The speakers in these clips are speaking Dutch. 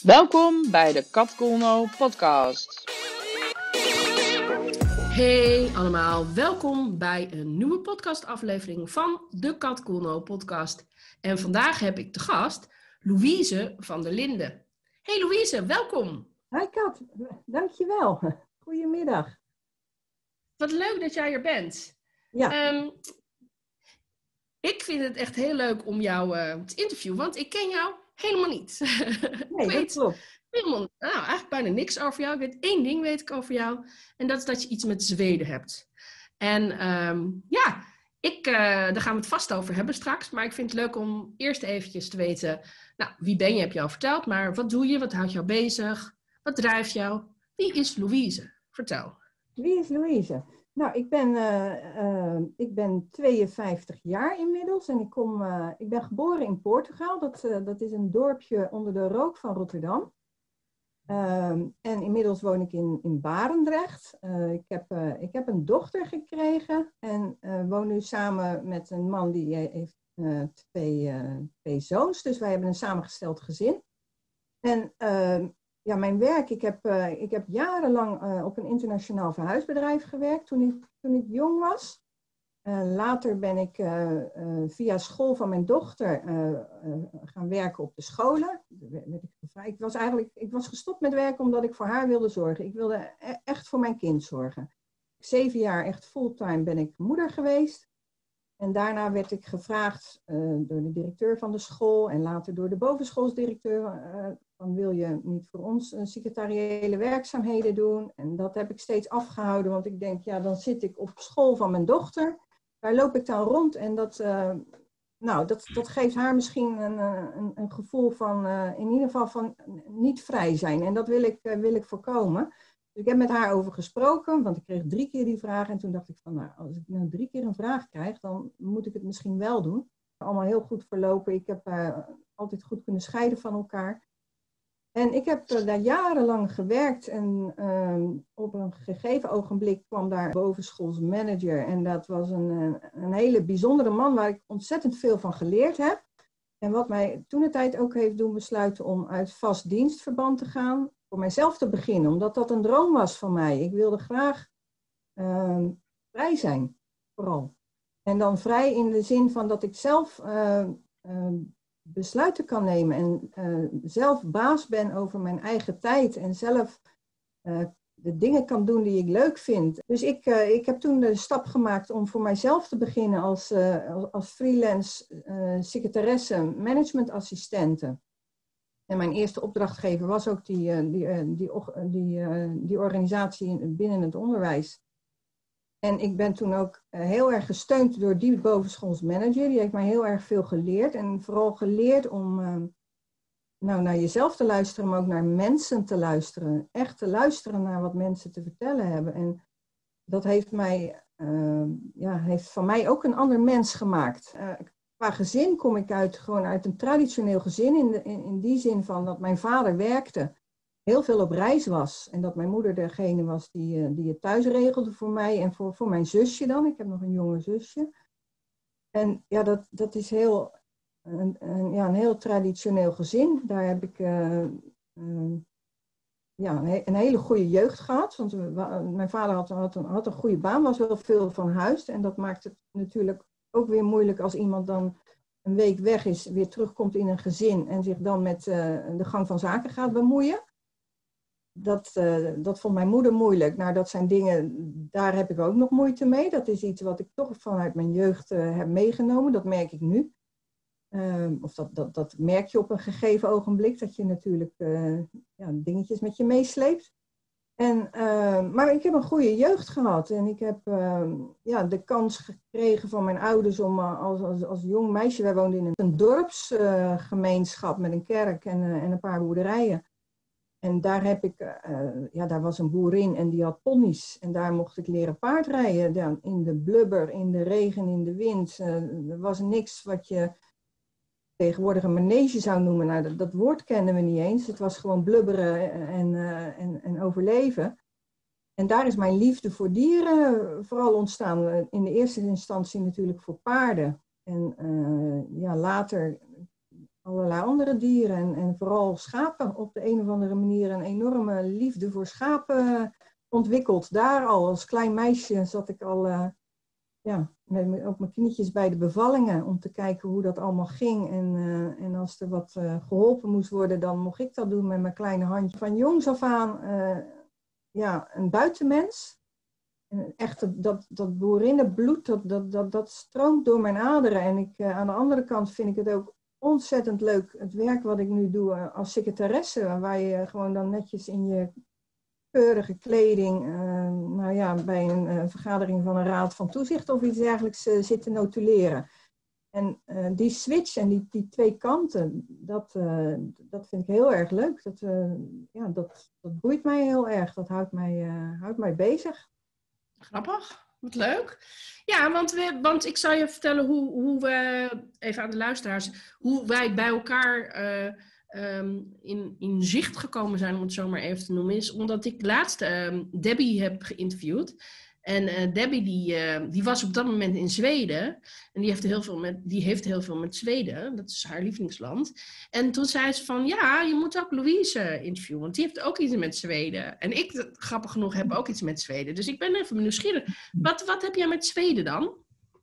Welkom bij de Kat Kolno podcast. Hey allemaal, welkom bij een nieuwe podcastaflevering van de Kat Kolno podcast. En vandaag heb ik te gast Louise van der Linden. Hey Louise, welkom. Hi Kat, dankjewel. Goedemiddag. Wat leuk dat jij er bent. Ja. Ik vind het echt heel leuk om jou te interviewen, want ik ken jou helemaal niet. Nee, dat klopt. Eigenlijk bijna niks over jou. Ik weet één ding weet ik over jou. En dat is dat je iets met Zweden hebt. En daar gaan we het vast over hebben straks. Maar ik vind het leuk om eerst eventjes te weten... wie ben je, heb je al verteld. Maar wat doe je? Wat houdt jou bezig? Wat drijft jou? Wie is Louise? Vertel. Wie is Louise? Nou, ik ben 52 jaar inmiddels en ik ben geboren in Portugal. Dat is een dorpje onder de rook van Rotterdam. En inmiddels woon ik in Barendrecht. Ik heb een dochter gekregen en woon nu samen met een man die heeft twee zoons. Dus wij hebben een samengesteld gezin. En mijn werk, ik heb jarenlang op een internationaal verhuisbedrijf gewerkt toen ik jong was. Later ben ik via school van mijn dochter gaan werken op de scholen. Ik was gestopt met werken omdat ik voor haar wilde zorgen. Ik wilde echt voor mijn kind zorgen. 7 jaar echt fulltime ben ik moeder geweest. En daarna werd ik gevraagd door de directeur van de school en later door de bovenschoolsdirecteur... van wil je niet voor ons secretariële werkzaamheden doen? En dat heb ik steeds afgehouden, want ik denk, dan zit ik op school van mijn dochter. Daar loop ik dan rond en dat geeft haar misschien een gevoel van, in ieder geval van niet vrij zijn. En dat wil ik voorkomen. Dus ik heb met haar over gesproken, want ik kreeg 3 keer die vraag. En toen dacht ik van, als ik 3 keer een vraag krijg, dan moet ik het misschien wel doen. Allemaal heel goed verlopen. Ik heb altijd goed kunnen scheiden van elkaar. En ik heb daar jarenlang gewerkt en op een gegeven ogenblik kwam daar een bovenschoolsmanager. En dat was een hele bijzondere man waar ik ontzettend veel van geleerd heb. En wat mij toentertijd ook heeft doen besluiten om uit vast dienstverband te gaan. Voor mijzelf te beginnen, omdat dat een droom was van mij. Ik wilde graag vrij zijn, vooral. En dan vrij in de zin van dat ik zelf... besluiten kan nemen en zelf baas ben over mijn eigen tijd en zelf de dingen kan doen die ik leuk vind. Dus ik heb toen de stap gemaakt om voor mijzelf te beginnen als freelance secretaresse managementassistente. En mijn eerste opdrachtgever was ook die organisatie binnen het onderwijs. En ik ben toen ook heel erg gesteund door die bovenschoolsmanager. Die heeft mij heel erg veel geleerd. En vooral geleerd om naar jezelf te luisteren, maar ook naar mensen te luisteren. Echt te luisteren naar wat mensen te vertellen hebben. En dat heeft heeft van mij ook een ander mens gemaakt. Qua gezin kom ik gewoon uit een traditioneel gezin. In die zin van dat mijn vader werkte. Heel veel op reis was. En dat mijn moeder degene was die het thuis regelde voor mij en voor mijn zusje dan. Ik heb nog een jonger zusje. En dat is een heel traditioneel gezin. Daar heb ik een hele goede jeugd gehad. Want mijn vader had een goede baan, was wel veel van huis. En dat maakt het natuurlijk ook weer moeilijk als iemand dan een week weg is, weer terugkomt in een gezin en zich dan met de gang van zaken gaat bemoeien. Dat vond mijn moeder moeilijk. Nou, dat zijn dingen, daar heb ik ook nog moeite mee. Dat is iets wat ik toch vanuit mijn jeugd heb meegenomen. Dat merk ik nu. Dat merk je op een gegeven ogenblik. Dat je natuurlijk dingetjes met je meesleept. Maar ik heb een goede jeugd gehad. En ik heb de kans gekregen van mijn ouders om als jong meisje... Wij woonden in een dorpsgemeenschap met een kerk en een paar boerderijen. En daar daar was een boerin en die had ponies. En daar mocht ik leren paardrijden. In de blubber, in de regen, in de wind. Er was niks wat je tegenwoordig een manege zou noemen. Nou, dat woord kenden we niet eens. Het was gewoon blubberen en overleven. En daar is mijn liefde voor dieren vooral ontstaan. In de eerste instantie natuurlijk voor paarden. En later allerlei andere dieren en vooral schapen op de een of andere manier een enorme liefde voor schapen ontwikkeld. Daar al als klein meisje zat ik al op mijn knietjes bij de bevallingen om te kijken hoe dat allemaal ging. En als er wat geholpen moest worden, dan mocht ik dat doen met mijn kleine handje. Van jongs af aan een buitenmens. En echt dat boerinnenbloed, dat stroomt door mijn aderen. En aan de andere kant vind ik het ook ontzettend leuk, het werk wat ik nu doe als secretaresse. Waar je gewoon dan netjes in je keurige kleding, bij een vergadering van een raad van toezicht of iets dergelijks zit te notuleren. En die switch en die twee kanten, dat vind ik heel erg leuk. Dat boeit mij heel erg. Dat houdt mij bezig. Grappig, wat leuk. Ja, want ik zal je vertellen hoe we, even aan de luisteraars, hoe wij bij elkaar in zicht gekomen zijn, om het zo maar even te noemen, is omdat ik laatst Debbie heb geïnterviewd. En Debbie die was op dat moment in Zweden. En die heeft heel veel met Zweden. Dat is haar lievelingsland. En toen zei ze van, ja, je moet ook Louise interviewen. Want die heeft ook iets met Zweden. En ik, grappig genoeg, heb ook iets met Zweden. Dus ik ben even nieuwsgierig. Wat heb jij met Zweden dan?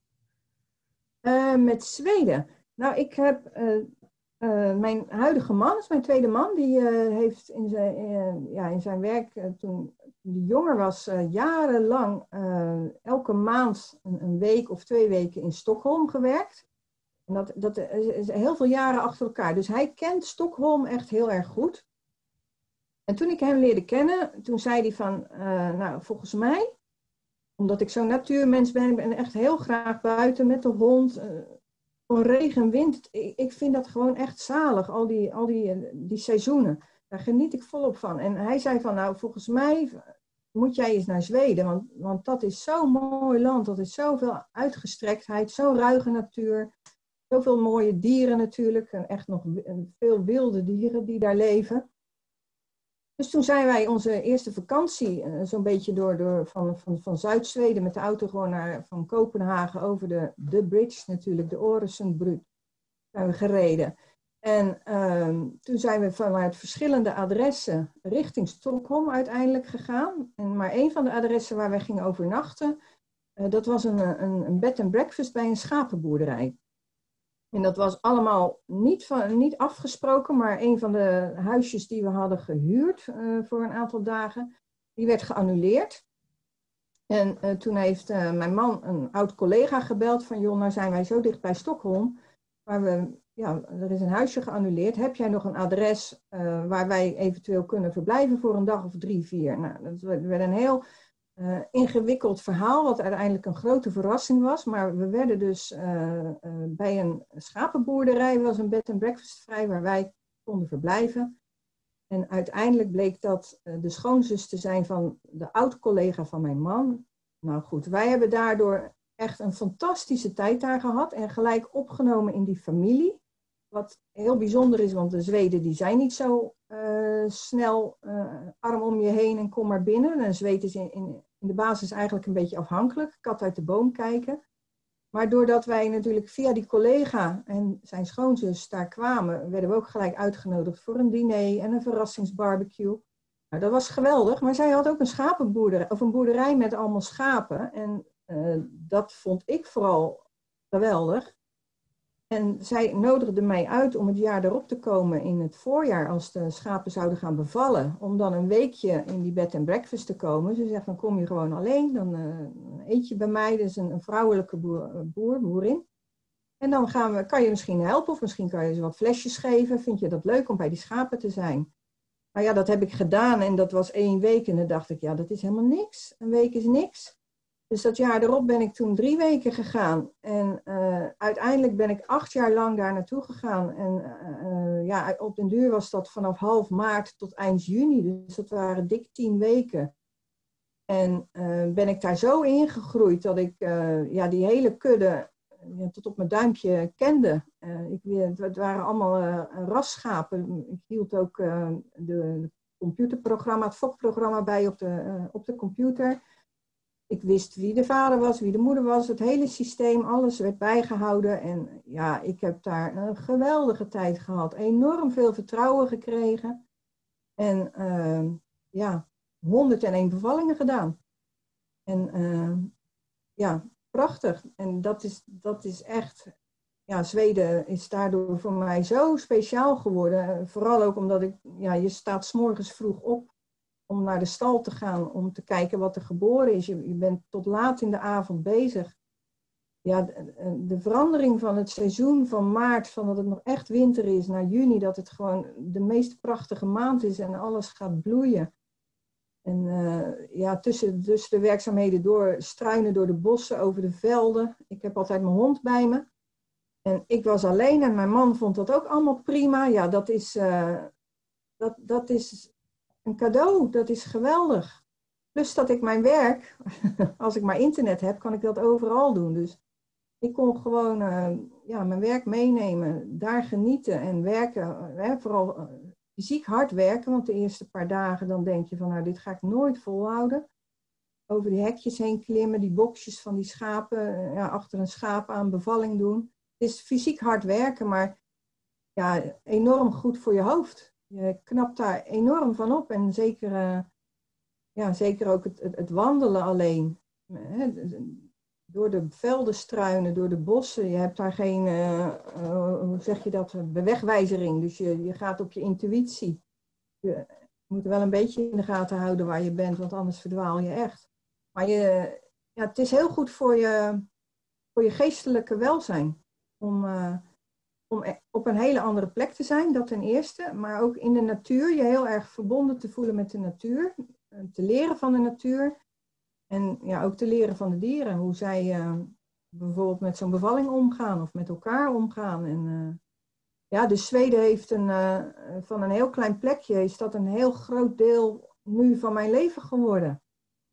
Met Zweden? Nou, ik heb... mijn huidige man, is mijn tweede man, die heeft in zijn werk, toen hij jonger was, jarenlang elke maand een week of 2 weken in Stockholm gewerkt. En dat is heel veel jaren achter elkaar. Dus hij kent Stockholm echt heel erg goed. En toen ik hem leerde kennen, toen zei hij van, volgens mij, omdat ik zo'n natuurmens ben, ik ben echt heel graag buiten met de hond. Van regen en wind, ik vind dat gewoon echt zalig, al die seizoenen. Daar geniet ik volop van. En hij zei van, nou, volgens mij moet jij eens naar Zweden, want dat is zo'n mooi land, dat is zoveel uitgestrektheid, zo'n ruige natuur, zoveel mooie dieren natuurlijk, en echt nog veel wilde dieren die daar leven. Dus toen zijn wij onze eerste vakantie zo'n beetje van Zuid-Zweden met de auto gewoon van Kopenhagen over de bridge natuurlijk, de Øresundbrug, zijn we gereden. En toen zijn we vanuit verschillende adressen richting Stockholm uiteindelijk gegaan. Maar een van de adressen waar wij gingen overnachten, dat was een bed and breakfast bij een schapenboerderij. En dat was allemaal niet afgesproken, maar een van de huisjes die we hadden gehuurd voor een aantal dagen, die werd geannuleerd. En toen heeft mijn man een oud collega gebeld van, joh, nou zijn wij zo dicht bij Stockholm, waar er is een huisje geannuleerd. Heb jij nog een adres waar wij eventueel kunnen verblijven voor een dag of 3, 4? Nou, dat werd een heel ingewikkeld verhaal, wat uiteindelijk een grote verrassing was. Maar we werden dus bij een schapenboerderij, was een bed and breakfast vrij, waar wij konden verblijven. En uiteindelijk bleek dat de schoonzus te zijn van de oud-collega van mijn man. Nou goed, wij hebben daardoor echt een fantastische tijd daar gehad en gelijk opgenomen in die familie. Wat heel bijzonder is, want de Zweden die zijn niet zo snel arm om je heen en kom maar binnen. Een Zweed is in de basis eigenlijk een beetje afhankelijk, kat uit de boom kijken. Maar doordat wij natuurlijk via die collega en zijn schoonzus daar kwamen, werden we ook gelijk uitgenodigd voor een diner en een verrassingsbarbecue. Nou, dat was geweldig, maar zij had ook een schapenboerderij, of een boerderij met allemaal schapen. En dat vond ik vooral geweldig. En zij nodigde mij uit om het jaar erop te komen in het voorjaar, als de schapen zouden gaan bevallen, om dan een weekje in die bed and breakfast te komen. Ze zegt, dan kom je gewoon alleen, dan eet je bij mij, dus een vrouwelijke boerin. En dan kan je misschien helpen, of misschien kan je ze wat flesjes geven. Vind je dat leuk om bij die schapen te zijn? Nou ja, dat heb ik gedaan en dat was 1 week. En dan dacht ik, ja, dat is helemaal niks. Een week is niks. Dus dat jaar erop ben ik toen 3 weken gegaan. En uiteindelijk ben ik 8 jaar lang daar naartoe gegaan. En op den duur was dat vanaf half maart tot eind juni. Dus dat waren dik 10 weken. En ben ik daar zo ingegroeid dat ik die hele kudde tot op mijn duimpje kende. Het waren allemaal rasschapen. Ik hield ook de computerprogramma, het FOK-programma bij op de computer. Ik wist wie de vader was, wie de moeder was. Het hele systeem, alles werd bijgehouden. En ja, ik heb daar een geweldige tijd gehad. Enorm veel vertrouwen gekregen. En ja, 101 bevallingen gedaan. En ja, prachtig. En dat is echt... Ja, Zweden is daardoor voor mij zo speciaal geworden. Vooral ook omdat je staat 's morgens vroeg op om naar de stal te gaan, om te kijken wat er geboren is. Je bent tot laat in de avond bezig. Ja, de verandering van het seizoen van maart, van dat het nog echt winter is, naar juni, dat het gewoon de meest prachtige maand is en alles gaat bloeien. En ja, tussen de werkzaamheden door, struinen door de bossen, over de velden. Ik heb altijd mijn hond bij me. En ik was alleen en mijn man vond dat ook allemaal prima. Ja, dat is een cadeau. Dat is geweldig. Plus dat ik mijn werk, als ik maar internet heb, kan ik dat overal doen. Dus ik kon gewoon mijn werk meenemen, daar genieten en werken. Vooral fysiek hard werken, want de eerste paar dagen dan denk je van, nou, dit ga ik nooit volhouden. Over die hekjes heen klimmen, die boxjes van die schapen, achter een schaap aan bevalling doen. Het is fysiek hard werken, maar ja, enorm goed voor je hoofd. Je knapt daar enorm van op. En zeker, zeker ook het wandelen alleen. Door de velden struinen, door de bossen. Je hebt daar geen, hoe zeg je dat, bewegwijzering. Dus je gaat op je intuïtie. Je moet wel een beetje in de gaten houden waar je bent, want anders verdwaal je echt. Maar het is heel goed voor je geestelijke welzijn. Om op een hele andere plek te zijn, dat ten eerste. Maar ook in de natuur, je heel erg verbonden te voelen met de natuur. Te leren van de natuur. En ja, ook te leren van de dieren. Hoe zij bijvoorbeeld met zo'n bevalling omgaan of met elkaar omgaan. En dus Zweden heeft van een heel klein plekje, is dat een heel groot deel nu van mijn leven geworden.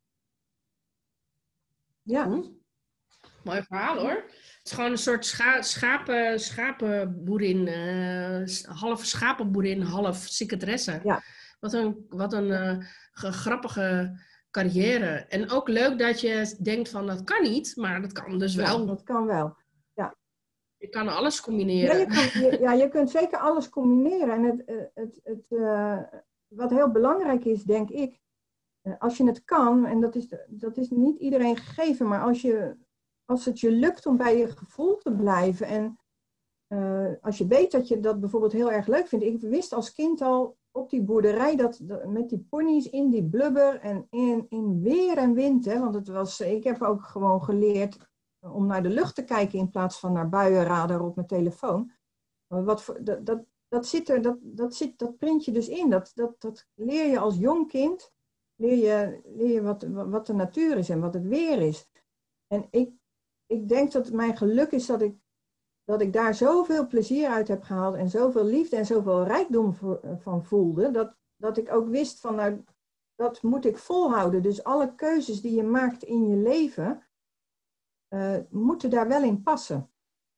Ja. Mooi verhaal hoor. Het is gewoon een soort schapenboerin, half schapenboerin, half secretaresse. Ja. Wat een grappige carrière. En ook leuk dat je denkt van dat kan niet, maar dat kan dus wel. Ja, dat kan wel. Ja. Je kan alles combineren. Je kunt zeker alles combineren. En wat heel belangrijk is, denk ik, als je het kan, en dat is niet iedereen gegeven, maar als het je lukt om bij je gevoel te blijven en als je weet dat je dat bijvoorbeeld heel erg leuk vindt. Ik wist als kind al op die boerderij dat met die ponies in die blubber en in weer en wind, hè, want ik heb ook gewoon geleerd om naar de lucht te kijken in plaats van naar buienradar op mijn telefoon. Dat print je dus in. Dat leer je als jong kind. Leer je wat de natuur is en wat het weer is. En ik denk dat het mijn geluk is dat ik daar zoveel plezier uit heb gehaald en zoveel liefde en zoveel rijkdom van voelde, dat ik ook wist van, nou, dat moet ik volhouden. Dus alle keuzes die je maakt in je leven, moeten daar wel in passen.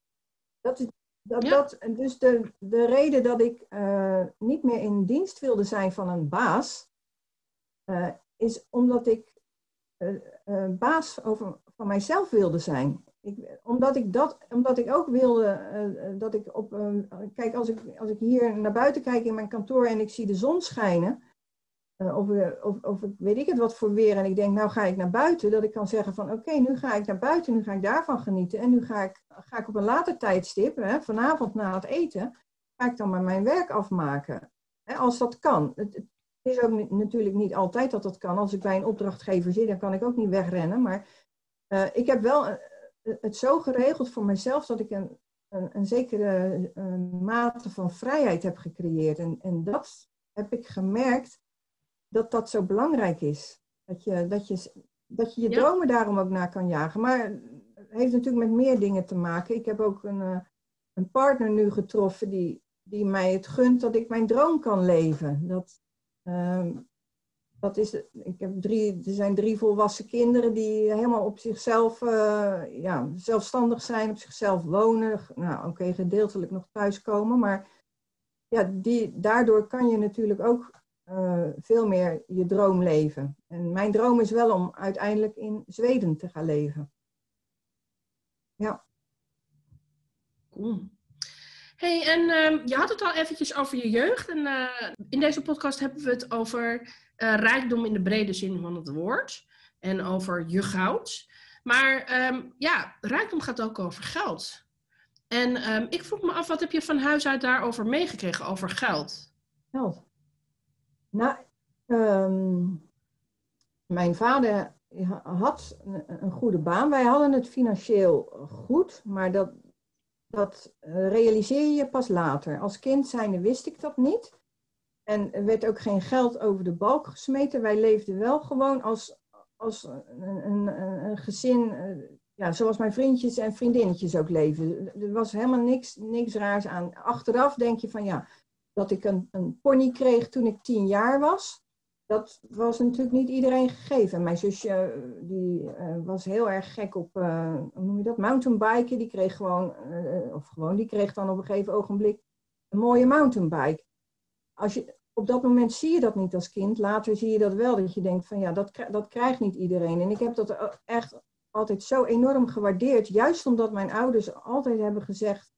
Dus de reden dat ik niet meer in dienst wilde zijn van een baas, is omdat ik baas van mijzelf wilde zijn. Omdat ik ook wilde dat ik kijk, als ik hier naar buiten kijk in mijn kantoor en ik zie de zon schijnen, of weet ik het wat voor weer, en ik denk, nou ga ik naar buiten, dat ik kan zeggen van oké, nu ga ik naar buiten, nu ga ik daarvan genieten en nu ga ik op een later tijdstip, vanavond na het eten, ga ik dan maar mijn werk afmaken. Als dat kan. Het is ook natuurlijk niet altijd dat kan. Als ik bij een opdrachtgever zit, dan kan ik ook niet wegrennen, maar ik heb wel het zo geregeld voor mezelf dat ik een zekere mate van vrijheid heb gecreëerd. En dat heb ik gemerkt dat zo belangrijk is. Dat je dromen daarom ook naar kan jagen. Maar het heeft natuurlijk met meer dingen te maken. Ik heb ook een partner nu getroffen die mij het gunt dat ik mijn droom kan leven. Er zijn 3 volwassen kinderen die helemaal op zichzelf zelfstandig zijn, op zichzelf wonen. Nou, oké, gedeeltelijk nog thuiskomen, maar ja, daardoor kan je natuurlijk ook veel meer je droom leven. En mijn droom is wel om uiteindelijk in Zweden te gaan leven. Ja. Cool. Hey, en je had het al eventjes over je jeugd. En in deze podcast hebben we het over rijkdom in de brede zin van het woord. En over je goud. Maar rijkdom gaat ook over geld. En ik vroeg me af, wat heb je van huis uit daarover meegekregen, over geld? Geld. Nou, mijn vader had een goede baan. Wij hadden het financieel goed, maar dat realiseer je pas later. Als kind zijnde wist ik dat niet. En er werd ook geen geld over de balk gesmeten. Wij leefden wel gewoon als een gezin, zoals mijn vriendjes en vriendinnetjes ook leven. Er was helemaal niks raars aan. Achteraf denk je van dat ik een pony kreeg toen ik 10 jaar was. Dat was natuurlijk niet iedereen gegeven. Mijn zusje die was heel erg gek op, hoe noem je dat, mountainbiken. Die kreeg die kreeg dan op een gegeven ogenblik een mooie mountainbike. Op dat moment zie je dat niet als kind. Later zie je dat wel, dat je denkt van dat krijgt niet iedereen. En ik heb dat echt altijd zo enorm gewaardeerd. Juist omdat mijn ouders altijd hebben gezegd,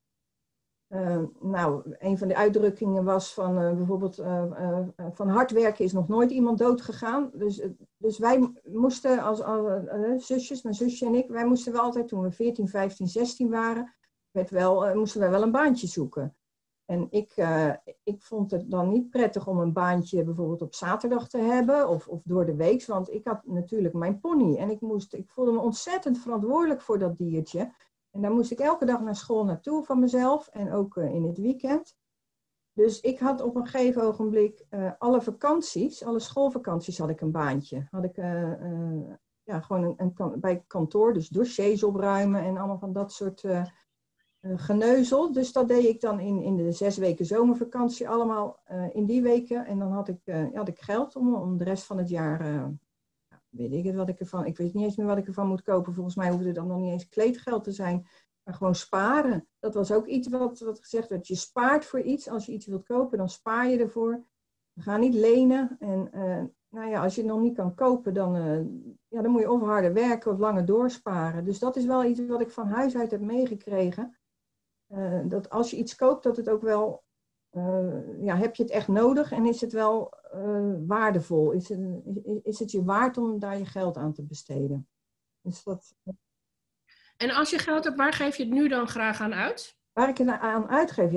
een van de uitdrukkingen was van bijvoorbeeld van hard werken is nog nooit iemand dood gegaan. Dus wij moesten als zusjes, mijn zusje en ik, wij moesten wel altijd toen we 14, 15, 16 waren, moesten wij wel een baantje zoeken. En ik vond het dan niet prettig om een baantje bijvoorbeeld op zaterdag te hebben of door de week, want ik had natuurlijk mijn pony en ik voelde me ontzettend verantwoordelijk voor dat diertje. En daar moest ik elke dag naar school naartoe van mezelf en ook in het weekend. Dus ik had op een gegeven ogenblik alle schoolvakanties had ik een baantje. Had ik gewoon bij kantoor, dus dossiers opruimen en allemaal van dat soort geneuzel. Dus dat deed ik dan in de 6 weken zomervakantie allemaal in die weken. En dan had ik geld om de rest van het jaar... weet ik het wat ik ervan... Ik weet niet eens meer wat ik ervan moet kopen. Volgens mij hoefde het dan nog niet eens kleedgeld te zijn. Maar gewoon sparen. Dat was ook iets wat gezegd werd. Je spaart voor iets. Als je iets wilt kopen, dan spaar je ervoor. Ga niet lenen. En als je het nog niet kan kopen, dan moet je of harder werken of langer doorsparen. Dus dat is wel iets wat ik van huis uit heb meegekregen. Dat als je iets koopt, dat het ook wel... heb je het echt nodig en is het wel waardevol? Is het je waard om daar je geld aan te besteden? Dus dat... En als je geld hebt, waar geef je het nu dan graag aan uit? Waar ik het aan uitgeef,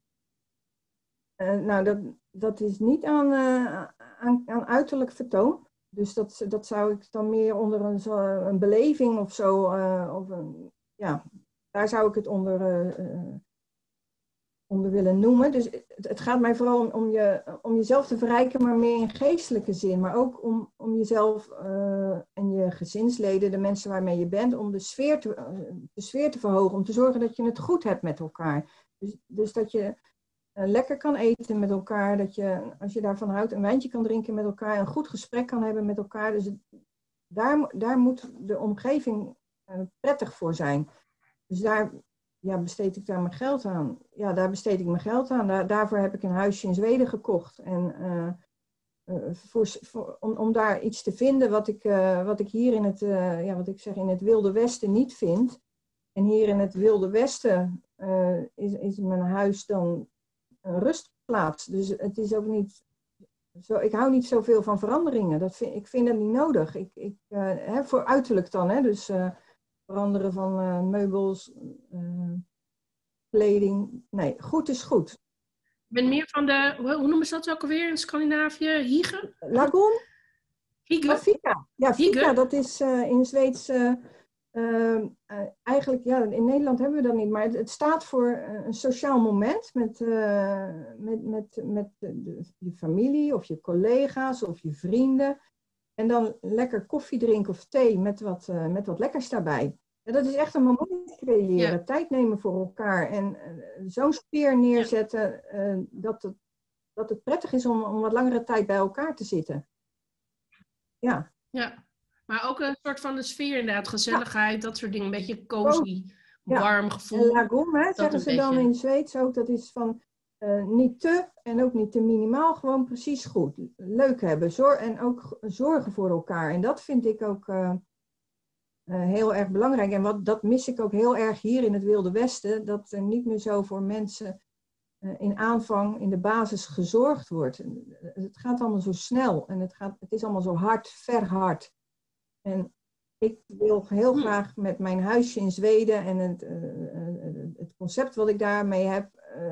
dat is niet aan uiterlijk vertoon. Dus dat zou ik dan meer onder een beleving of zo, daar zou ik het onder willen noemen. Dus het gaat mij vooral om jezelf te verrijken, maar meer in geestelijke zin. Maar ook om jezelf en je gezinsleden, de mensen waarmee je bent, om de sfeer te verhogen. Om te zorgen dat je het goed hebt met elkaar. Dus dat je lekker kan eten met elkaar. Dat je, als je daarvan houdt, een wijntje kan drinken met elkaar. Een goed gesprek kan hebben met elkaar. Dus daar moet de omgeving prettig voor zijn. Dus daar... besteed ik daar mijn geld aan? Ja, daar besteed ik mijn geld aan. Daarvoor heb ik een huisje in Zweden gekocht. En om daar iets te vinden wat ik hier in het Wilde Westen niet vind. En hier in het Wilde Westen is mijn huis dan een rustplaats. Dus het is ook niet... ik hou niet zoveel van veranderingen. Ik vind dat niet nodig. Voor uiterlijk dan, hè. Dus... veranderen van meubels, kleding. Nee, goed is goed. Ik ben meer van de, hoe noemen ze dat ook alweer in Scandinavië? Hygge? Lagoon? Hygge? Fika. Ja, Fika, dat is in Zweeds... eigenlijk, in Nederland hebben we dat niet. Maar het staat voor een sociaal moment met je familie of je collega's of je vrienden. En dan lekker koffie drinken of thee met wat lekkers daarbij. En dat is echt een moment creëren. Ja. Tijd nemen voor elkaar. En zo'n sfeer neerzetten dat het prettig is om wat langere tijd bij elkaar te zitten. Ja. Ja, maar ook een soort van de sfeer inderdaad. Gezelligheid, dat soort dingen. Een beetje cozy, warm gevoel. En lagom, zeggen ze dan in Zweeds ook. Dat is van... niet te en ook niet te minimaal, gewoon precies goed. Leuk hebben en ook zorgen voor elkaar. En dat vind ik ook heel erg belangrijk. En dat mis ik ook heel erg hier in het Wilde Westen, dat er niet meer zo voor mensen in aanvang, in de basis gezorgd wordt. Het gaat allemaal zo snel en het is allemaal zo hard, verhard. En ik wil heel graag met mijn huisje in Zweden en het concept wat ik daarmee heb,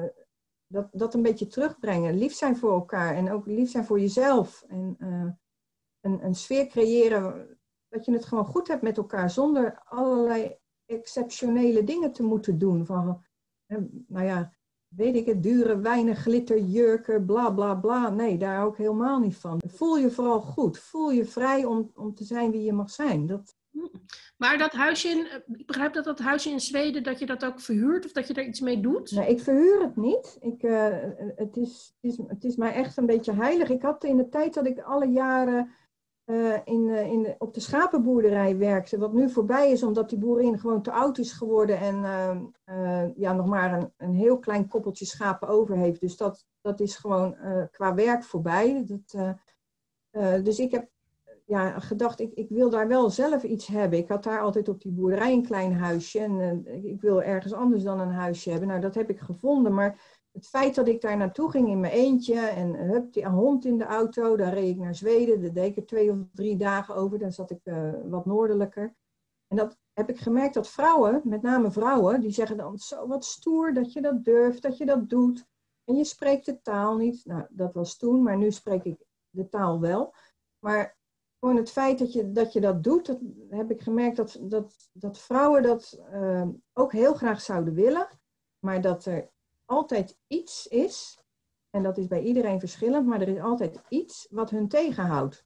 dat een beetje terugbrengen. Lief zijn voor elkaar en ook lief zijn voor jezelf. En een sfeer creëren dat je het gewoon goed hebt met elkaar zonder allerlei exceptionele dingen te moeten doen. Van, nou ja, weet ik het, dure wijnen, glitter, jurken, bla bla bla. Nee, daar ook helemaal niet van. Voel je vooral goed. Voel je vrij om te zijn wie je mag zijn. Maar dat huisje ik begrijp dat huisje in Zweden, dat je dat ook verhuurt of dat je daar iets mee doet? Nee, ik verhuur het niet. Het is mij echt een beetje heilig. Ik had in de tijd dat ik alle jaren op de schapenboerderij werkte, wat nu voorbij is omdat die boerin gewoon te oud is geworden en nog maar een heel klein koppeltje schapen over heeft. Dus dat is gewoon qua werk voorbij. Dus ik heb gedacht, ik wil daar wel zelf iets hebben. Ik had daar altijd op die boerderij een klein huisje en ik wil ergens anders dan een huisje hebben. Nou, dat heb ik gevonden, maar het feit dat ik daar naartoe ging in mijn eentje en die hond in de auto, daar reed ik naar Zweden. Daar deed ik er 2 of 3 dagen over, daar zat ik wat noordelijker. En dat heb ik gemerkt dat vrouwen, met name vrouwen, die zeggen dan zo wat stoer dat je dat durft, dat je dat doet. En je spreekt de taal niet. Nou, dat was toen, maar nu spreek ik de taal wel. Maar gewoon het feit dat je dat doet, dat heb ik gemerkt dat vrouwen dat ook heel graag zouden willen. Maar dat er altijd iets is, en dat is bij iedereen verschillend, maar er is altijd iets wat hun tegenhoudt.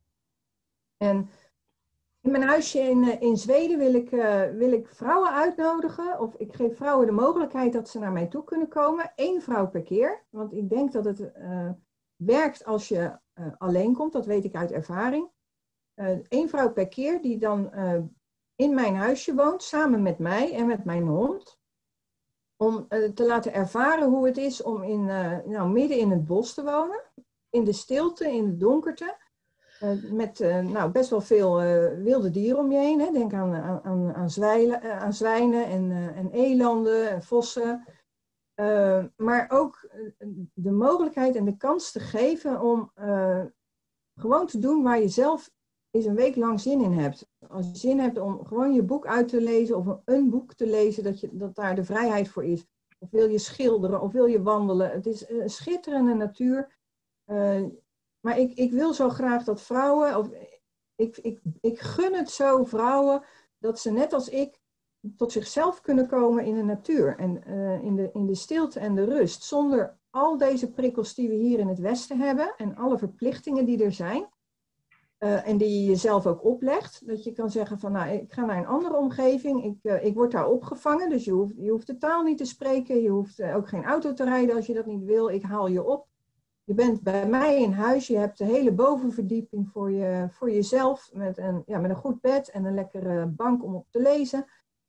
En in mijn huisje in Zweden wil ik vrouwen uitnodigen, of ik geef vrouwen de mogelijkheid dat ze naar mij toe kunnen komen. 1 vrouw per keer, want ik denk dat het werkt als je alleen komt, dat weet ik uit ervaring. 1 vrouw per keer die dan in mijn huisje woont, samen met mij en met mijn hond. Om te laten ervaren hoe het is om midden in het bos te wonen. In de stilte, in de donkerte. Met best wel veel wilde dieren om je heen. Hè. Denk aan zwijnen en elanden en vossen. Maar ook de mogelijkheid en de kans te geven om gewoon te doen waar je zelf eens een week lang zin in hebt. Als je zin hebt om gewoon je boek uit te lezen of een boek te lezen, dat daar de vrijheid voor is. Of wil je schilderen of wil je wandelen. Het is een schitterende natuur. Maar ik wil zo graag dat vrouwen, ik gun het zo vrouwen, dat ze net als ik tot zichzelf kunnen komen in de natuur. En in de stilte en de rust. Zonder al deze prikkels die we hier in het Westen hebben en alle verplichtingen die er zijn. En die je jezelf ook oplegt. Dat je kan zeggen van, nou, ik ga naar een andere omgeving. Ik word daar opgevangen. Dus je hoeft de taal niet te spreken. Je hoeft ook geen auto te rijden als je dat niet wil. Ik haal je op. Je bent bij mij in huis. Je hebt de hele bovenverdieping voor jezelf. Met een goed bed en een lekkere bank om op te lezen.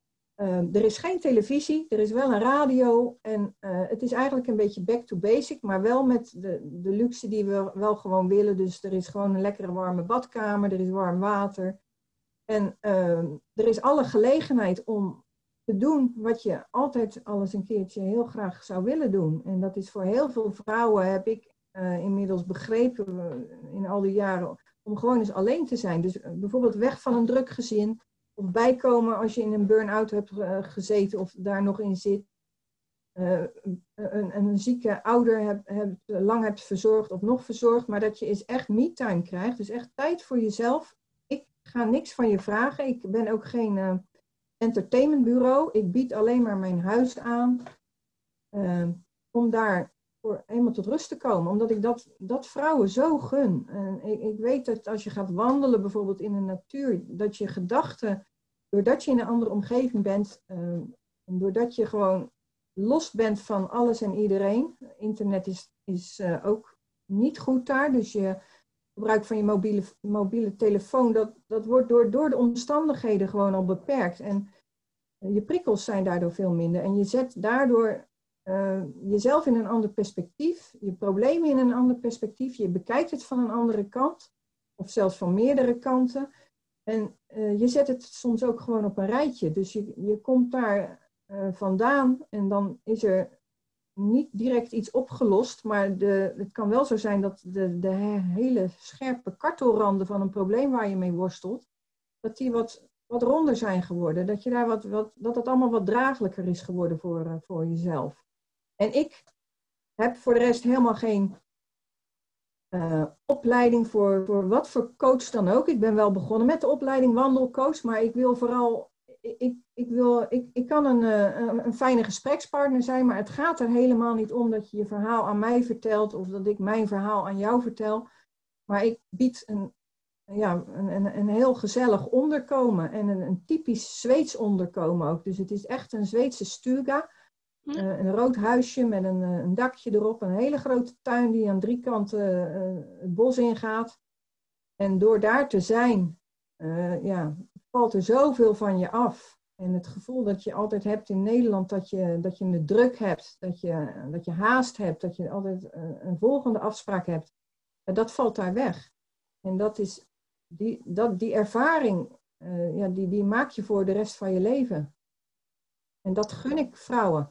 Er is geen televisie. Er is wel een radio. En het is eigenlijk een beetje back to basic. Maar wel met de luxe die we wel gewoon willen. Dus er is gewoon een lekkere warme badkamer. Er is warm water. En er is alle gelegenheid om te doen wat je altijd al eens een keertje heel graag zou willen doen. En dat is voor heel veel vrouwen, heb ik inmiddels begrepen in al die jaren, om gewoon eens alleen te zijn. Dus bijvoorbeeld weg van een druk gezin. Of bijkomen als je in een burn-out hebt gezeten of daar nog in zit. Een zieke ouder lang hebt verzorgd of nog verzorgd. Maar dat je eens echt me-time krijgt. Dus echt tijd voor jezelf. Ik ga niks van je vragen. Ik ben ook geen entertainmentbureau. Ik bied alleen maar mijn huis aan. Om daar helemaal tot rust te komen. Omdat ik dat vrouwen zo gun. Ik weet dat als je gaat wandelen bijvoorbeeld in de natuur. Dat je gedachten, doordat je in een andere omgeving bent. Doordat je gewoon los bent van alles en iedereen. Internet is ook niet goed daar. Dus je gebruik van je mobiele telefoon. Dat wordt door de omstandigheden gewoon al beperkt. En je prikkels zijn daardoor veel minder. En je zet daardoor jezelf in een ander perspectief, je problemen in een ander perspectief, je bekijkt het van een andere kant, of zelfs van meerdere kanten. En je zet het soms ook gewoon op een rijtje. Dus je komt daar vandaan en dan is er niet direct iets opgelost, maar het kan wel zo zijn dat de hele scherpe kartelranden van een probleem waar je mee worstelt, dat die wat ronder zijn geworden. Dat je daar dat het allemaal wat draaglijker is geworden voor jezelf. En ik heb voor de rest helemaal geen opleiding voor wat voor coach dan ook. Ik ben wel begonnen met de opleiding wandelcoach, maar ik wil vooral, ik kan een fijne gesprekspartner zijn, maar het gaat er helemaal niet om dat je je verhaal aan mij vertelt of dat ik mijn verhaal aan jou vertel. Maar ik bied een heel gezellig onderkomen en een typisch Zweeds onderkomen ook. Dus het is echt een Zweedse stuga. Een rood huisje met een dakje erop, een hele grote tuin die aan 3 kanten het bos ingaat. En door daar te zijn, valt er zoveel van je af. En het gevoel dat je altijd hebt in Nederland, dat je het druk hebt, dat je haast hebt, dat je altijd een volgende afspraak hebt, dat valt daar weg. En dat is die ervaring, die maak je voor de rest van je leven. En dat gun ik vrouwen.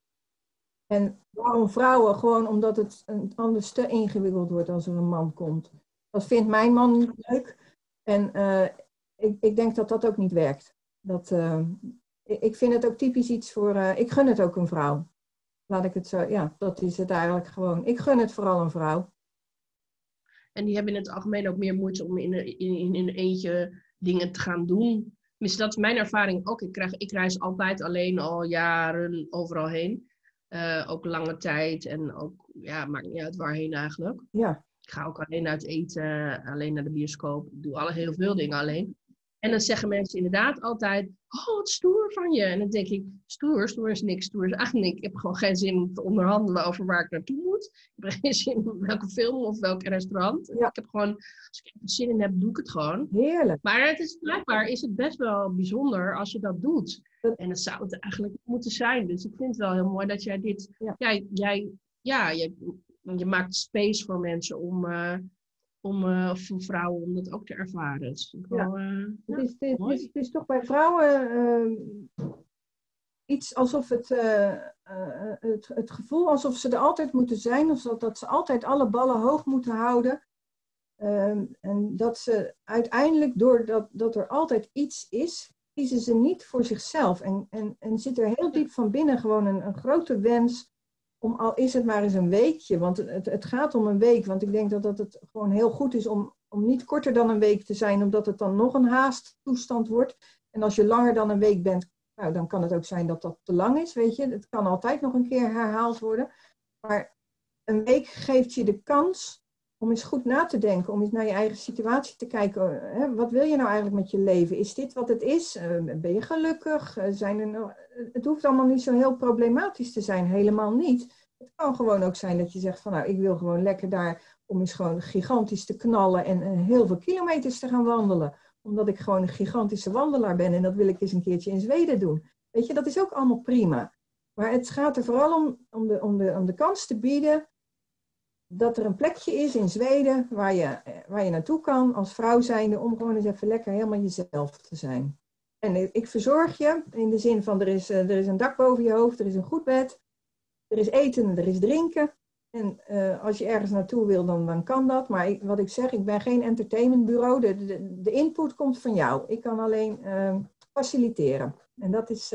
En waarom vrouwen? Gewoon omdat het anders te ingewikkeld wordt als er een man komt. Dat vindt mijn man niet leuk. En ik denk dat dat ook niet werkt. Ik vind het ook typisch iets voor... ik gun het ook een vrouw. Laat ik het zo... Ja, dat is het eigenlijk gewoon. Ik gun het vooral een vrouw. En die hebben in het algemeen ook meer moeite om in een eentje dingen te gaan doen. Tenminste, dat is mijn ervaring ook. Ik reis altijd alleen al jaren overal heen. Ook lange tijd en ook, maakt niet uit waarheen eigenlijk. Ja. Ik ga ook alleen uit eten, alleen naar de bioscoop. Ik doe heel veel dingen alleen. En dan zeggen mensen inderdaad altijd, oh, wat stoer van je. En dan denk ik, stoer is niks. Stoer is eigenlijk niks. Ik heb gewoon geen zin om te onderhandelen over waar ik naartoe moet. Ik heb geen zin in welke film of welk restaurant. Ja. Ik heb gewoon, als ik er zin in heb, doe ik het gewoon. Heerlijk. Maar blijkbaar is het best wel bijzonder als je dat doet. En dat zou het eigenlijk moeten zijn. Dus ik vind het wel heel mooi dat jij dit... Ja. Je maakt space voor mensen voor vrouwen om dat ook te ervaren. Dus het is toch bij vrouwen iets alsof het gevoel alsof ze er altijd moeten zijn. Of dat ze altijd alle ballen hoog moeten houden. En dat ze uiteindelijk, doordat er altijd iets is, kiezen ze niet voor zichzelf. En zit er heel diep van binnen gewoon een grote wens om, al is het maar eens een weekje, want het gaat om een week. Want ik denk dat het gewoon heel goed is om niet korter dan een week te zijn, omdat het dan nog een haasttoestand wordt. En als je langer dan een week bent, nou, dan kan het ook zijn dat dat te lang is, weet je. Het kan altijd nog een keer herhaald worden. Maar een week geeft je de kans om eens goed na te denken, om eens naar je eigen situatie te kijken. Hè? Wat wil je nou eigenlijk met je leven? Is dit wat het is? Ben je gelukkig? Het hoeft allemaal niet zo heel problematisch te zijn, helemaal niet. Het kan gewoon ook zijn dat je zegt van, nou, ik wil gewoon lekker daar om eens gewoon gigantisch te knallen en heel veel kilometers te gaan wandelen. Omdat ik gewoon een gigantische wandelaar ben en dat wil ik eens een keertje in Zweden doen. Weet je, dat is ook allemaal prima. Maar het gaat er vooral om de kans te bieden dat er een plekje is in Zweden waar je naartoe kan als vrouw zijnde om gewoon eens even lekker helemaal jezelf te zijn. En ik verzorg je in de zin van er is een dak boven je hoofd, er is een goed bed, er is eten, er is drinken. En als je ergens naartoe wil, dan kan dat. Maar wat ik zeg, ik ben geen entertainmentbureau. De input komt van jou. Ik kan alleen faciliteren. En dat is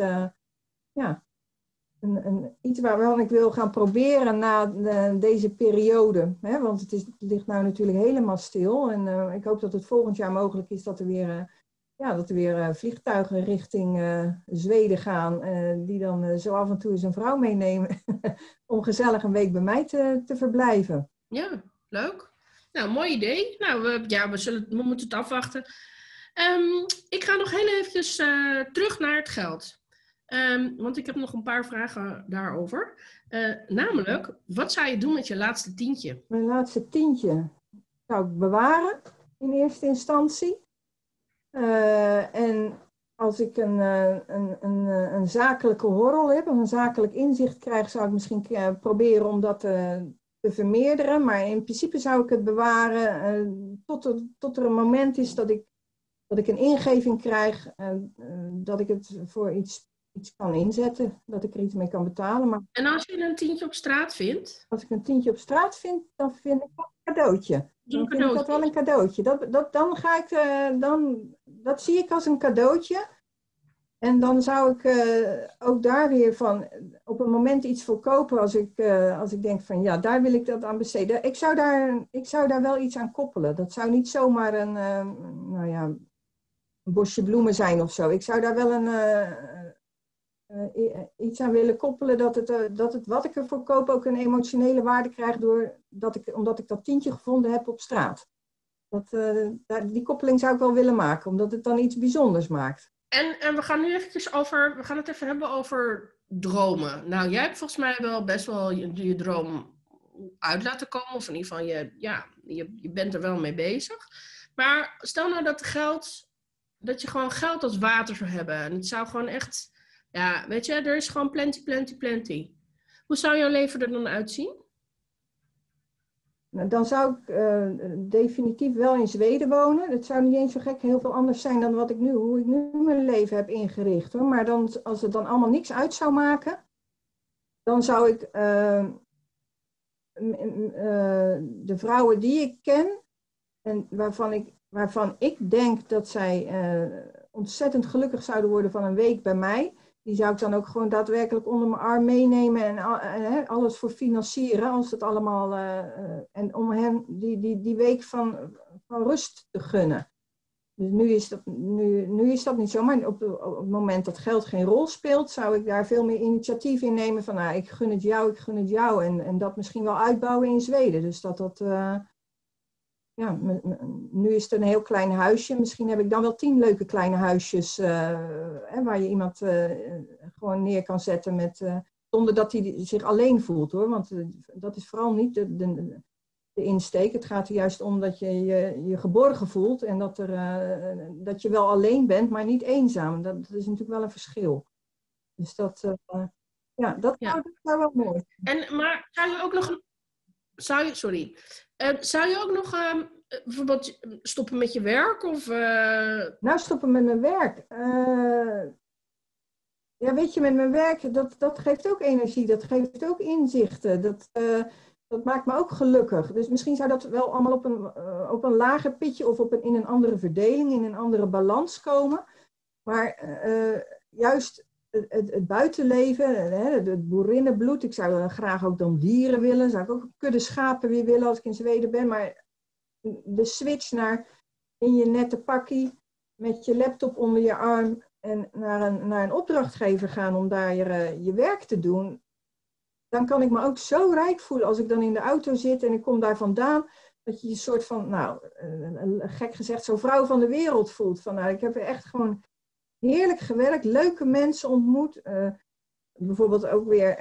iets waarvan ik wil gaan proberen na deze periode. Hè? Want het ligt nou natuurlijk helemaal stil. En ik hoop dat het volgend jaar mogelijk is dat er weer vliegtuigen richting Zweden gaan. Die dan zo af en toe eens een vrouw meenemen. Om gezellig een week bij mij te verblijven. Ja, leuk. Nou, mooi idee. Nou, we moeten het afwachten. Ik ga nog heel eventjes terug naar het geld. Want ik heb nog een paar vragen daarover. Namelijk, wat zou je doen met je laatste tientje? Mijn laatste tientje zou ik bewaren in eerste instantie. En als ik een zakelijke horrel heb, of een zakelijk inzicht krijg, zou ik misschien proberen om dat te vermeerderen. Maar in principe zou ik het bewaren tot er een moment is dat ik een ingeving krijg, dat ik het voor iets kan inzetten, dat ik er iets mee kan betalen. Maar En als je een tientje op straat vindt? als ik een tientje op straat vind, dan vind ik dat een cadeautje. Dan vind ik dat wel een cadeautje. Dan ga ik, dat zie ik als een cadeautje. En dan zou ik ook daar weer van op een moment iets voor kopen als ik denk van ja, daar wil ik dat aan besteden. Ik zou daar wel iets aan koppelen. Dat zou niet zomaar een bosje bloemen zijn of zo. Ik zou daar wel iets aan willen koppelen dat het wat ik ervoor koop ook een emotionele waarde krijgt omdat ik dat tientje gevonden heb op straat. Die koppeling zou ik wel willen maken, omdat het dan iets bijzonders maakt. En we gaan nu we gaan het even hebben over dromen. Nou, jij hebt volgens mij wel best wel je droom uit laten komen. Of in ieder geval, je bent er wel mee bezig. Maar stel nou dat je gewoon geld als water zou hebben. En het zou gewoon echt, ja, weet je, er is gewoon plenty, plenty, plenty. Hoe zou jouw leven er dan uitzien? Nou, dan zou ik definitief wel in Zweden wonen. Het zou niet eens zo gek heel veel anders zijn dan hoe ik nu mijn leven heb ingericht. Hoor. Maar als het dan allemaal niks uit zou maken, dan zou ik de vrouwen die ik ken en waarvan ik denk dat zij ontzettend gelukkig zouden worden van een week bij mij, die zou ik dan ook gewoon daadwerkelijk onder mijn arm meenemen en alles voor financieren als het allemaal en om hen die week van rust te gunnen. Dus nu is dat niet zo, maar op het moment dat geld geen rol speelt, zou ik daar veel meer initiatief in nemen van ik gun het jou en dat misschien wel uitbouwen in Zweden. Dus nu is het een heel klein huisje. Misschien heb ik dan wel 10 leuke kleine huisjes waar je iemand gewoon neer kan zetten zonder dat hij zich alleen voelt, hoor. Want dat is vooral niet de insteek. Het gaat er juist om dat je je geborgen voelt en dat je wel alleen bent, maar niet eenzaam. Dat is natuurlijk wel een verschil. Dus dat zou wel mooi zijn. Maar zou je ook nog... Zou je ook nog bijvoorbeeld stoppen met je werk? Of, Nou, stoppen met mijn werk. Ja, weet je, met mijn werk, dat geeft ook energie. Dat geeft ook inzichten. Dat maakt me ook gelukkig. Dus misschien zou dat wel allemaal op een lager pitje of in een andere verdeling, in een andere balans komen. Maar juist het buitenleven, het boerinnenbloed. Ik zou graag ook dan dieren willen. Zou ik ook een kudde schapen weer willen als ik in Zweden ben. Maar de switch naar in je nette pakkie met je laptop onder je arm en naar een opdrachtgever gaan om daar je werk te doen. Dan kan ik me ook zo rijk voelen als ik dan in de auto zit en ik kom daar vandaan. Dat je je soort van, gek gezegd, zo vrouw van de wereld voelt. Van, ik heb er echt gewoon heerlijk gewerkt, leuke mensen ontmoet. Bijvoorbeeld ook weer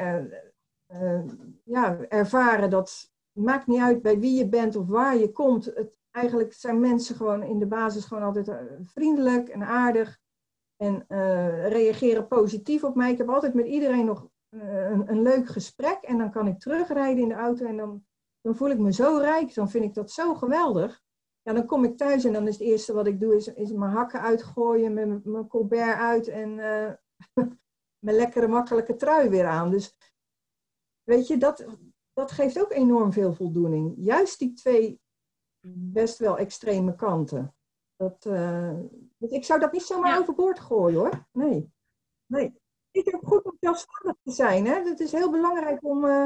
ervaren dat het maakt niet uit bij wie je bent of waar je komt. Eigenlijk zijn mensen gewoon in de basis gewoon altijd vriendelijk en aardig. En reageren positief op mij. Ik heb altijd met iedereen nog een leuk gesprek. En dan kan ik terugrijden in de auto en dan voel ik me zo rijk. Dan vind ik dat zo geweldig. Ja, dan kom ik thuis en dan is het eerste wat ik doe is mijn hakken uitgooien, mijn colbert uit en mijn lekkere makkelijke trui weer aan. Dus weet je, dat geeft ook enorm veel voldoening. Juist die 2 best wel extreme kanten. Dus ik zou dat niet zomaar overboord gooien, hoor. Nee. Ik heb goed om zelfstandig te zijn. Hè? Het is heel belangrijk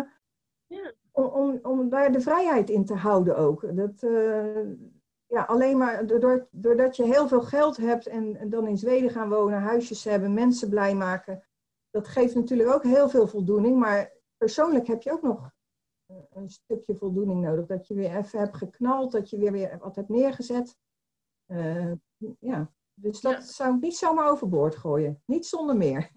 om daar de vrijheid in te houden ook. Alleen maar doordat je heel veel geld hebt en dan in Zweden gaan wonen, huisjes hebben, mensen blij maken. Dat geeft natuurlijk ook heel veel voldoening. Maar persoonlijk heb je ook nog een stukje voldoening nodig. Dat je weer even hebt geknald, dat je weer wat hebt neergezet. Dus dat zou ik niet zomaar overboord gooien. Niet zonder meer.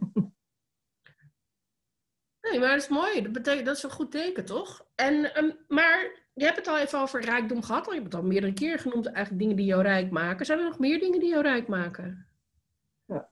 Nee, maar dat is mooi. Dat is een goed teken, toch? Maar je hebt het al even over rijkdom gehad. Je hebt het al meerdere keren genoemd, eigenlijk dingen die jou rijk maken. Zijn er nog meer dingen die jou rijk maken? Ja,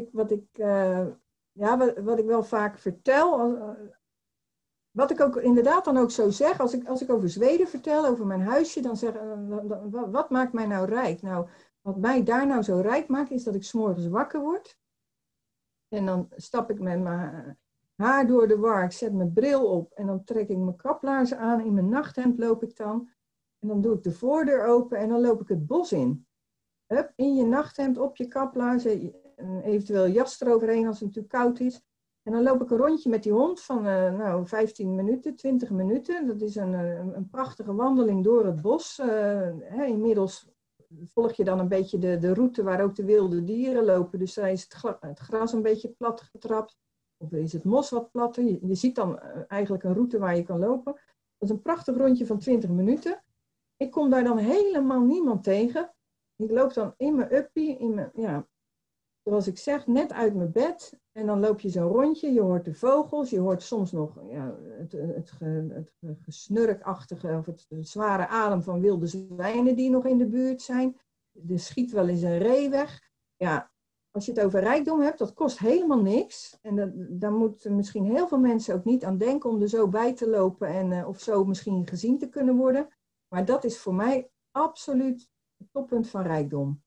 wat ik wel vaak vertel, wat ik ook inderdaad dan ook zo zeg, als ik over Zweden vertel, over mijn huisje, dan zeg wat maakt mij nou rijk? Nou, wat mij daar nou zo rijk maakt, is dat ik 's morgens wakker word. En dan stap ik met mijn haar door de war, ik zet mijn bril op en dan trek ik mijn kaplaarzen aan. In mijn nachthemd loop ik dan. En dan doe ik de voordeur open en dan loop ik het bos in. Hup, in je nachthemd, op je kaplaarzen, eventueel jas eroverheen als het natuurlijk koud is. En dan loop ik een rondje met die hond van 15 minuten, 20 minuten. Dat is een prachtige wandeling door het bos. Inmiddels volg je dan een beetje de route waar ook de wilde dieren lopen. Dus daar is het gras een beetje plat getrapt. Of is het mos wat platter. Je ziet dan eigenlijk een route waar je kan lopen. Dat is een prachtig rondje van 20 minuten. Ik kom daar dan helemaal niemand tegen. Ik loop dan in mijn uppie, zoals ik zeg, net uit mijn bed. En dan loop je zo'n rondje, je hoort de vogels, je hoort soms nog het gesnurkachtige of het zware adem van wilde zwijnen die nog in de buurt zijn. Er schiet wel eens een ree weg. Ja, als je het over rijkdom hebt, dat kost helemaal niks. En daar moeten misschien heel veel mensen ook niet aan denken om er zo bij te lopen en of zo misschien gezien te kunnen worden. Maar dat is voor mij absoluut het toppunt van rijkdom.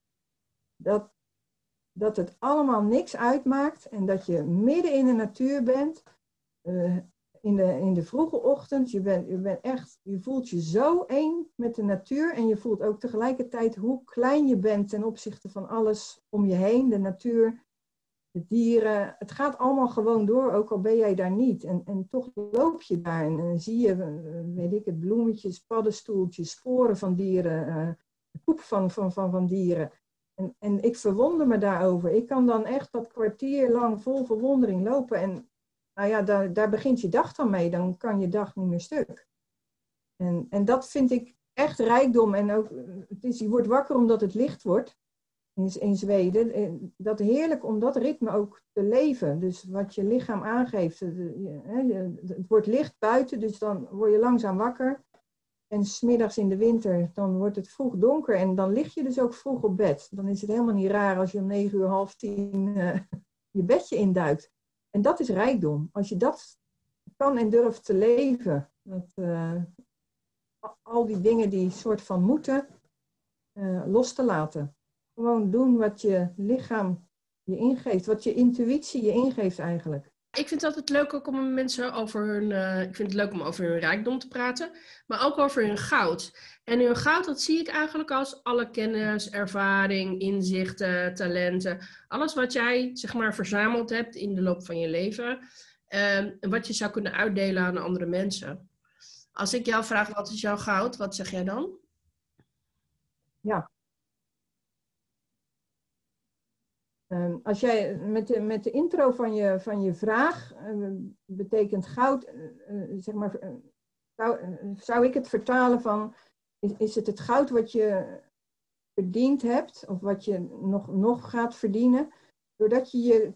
Dat het allemaal niks uitmaakt en dat je midden in de natuur bent, in de vroege ochtend. Je voelt je zo één met de natuur en je voelt ook tegelijkertijd hoe klein je bent ten opzichte van alles om je heen, de natuur, de dieren. Het gaat allemaal gewoon door, ook al ben jij daar niet. En toch loop je daar en zie je, weet ik het, bloemetjes, paddenstoeltjes, sporen van dieren, poep van dieren. En ik verwonder me daarover. Ik kan dan echt dat kwartier lang vol verwondering lopen. En nou ja, daar begint je dag dan mee. Dan kan je dag niet meer stuk. En dat vind ik echt rijkdom. En ook, je wordt wakker omdat het licht wordt in Zweden. En dat heerlijk om dat ritme ook te leven. Dus wat je lichaam aangeeft. Het wordt licht buiten, dus dan word je langzaam wakker. En 's middags in de winter, dan wordt het vroeg donker en dan lig je dus ook vroeg op bed. Dan is het helemaal niet raar als je om 9 uur, half 10 je bedje induikt. En dat is rijkdom. Als je dat kan en durft te leven. Al die dingen die soort van moeten, los te laten. Gewoon doen wat je lichaam je ingeeft. Wat je intuïtie je ingeeft eigenlijk. Ik vind het altijd leuk ook om mensen ik vind het leuk om over hun rijkdom te praten, maar ook over hun goud. En hun goud, dat zie ik eigenlijk als alle kennis, ervaring, inzichten, talenten. Alles wat jij, zeg maar, verzameld hebt in de loop van je leven. En wat je zou kunnen uitdelen aan andere mensen. Als ik jou vraag, wat is jouw goud? Wat zeg jij dan? Ja. Als jij met de intro van je vraag betekent goud, zeg maar, zou ik het vertalen van, is het goud wat je verdiend hebt of wat je nog gaat verdienen, doordat je je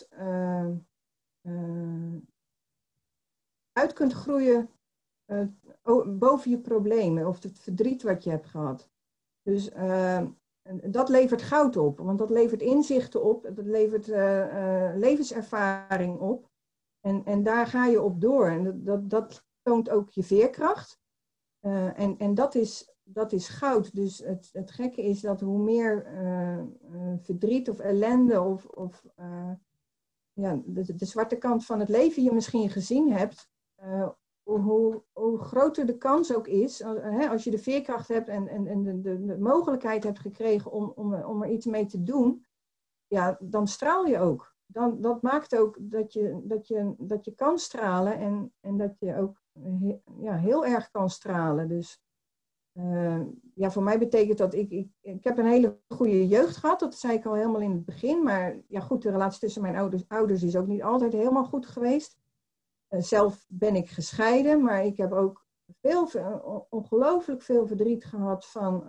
uit kunt groeien boven je problemen of het verdriet wat je hebt gehad. Dus dat levert goud op, want dat levert inzichten op, dat levert levenservaring op. En daar ga je op door. En dat toont ook je veerkracht. En dat is goud. Dus het gekke is dat hoe meer verdriet of ellende of de zwarte kant van het leven je misschien gezien hebt, hoe groter de kans ook is, als je de veerkracht hebt en de mogelijkheid hebt gekregen om er iets mee te doen, ja, dan straal je ook. Dat maakt ook dat je kan stralen en dat je ook heel erg kan stralen. Dus voor mij betekent dat ik heb een hele goede jeugd gehad, dat zei ik al helemaal in het begin, maar ja goed, de relatie tussen mijn ouders is ook niet altijd helemaal goed geweest. Zelf ben ik gescheiden, maar ik heb ook ongelooflijk veel verdriet gehad van...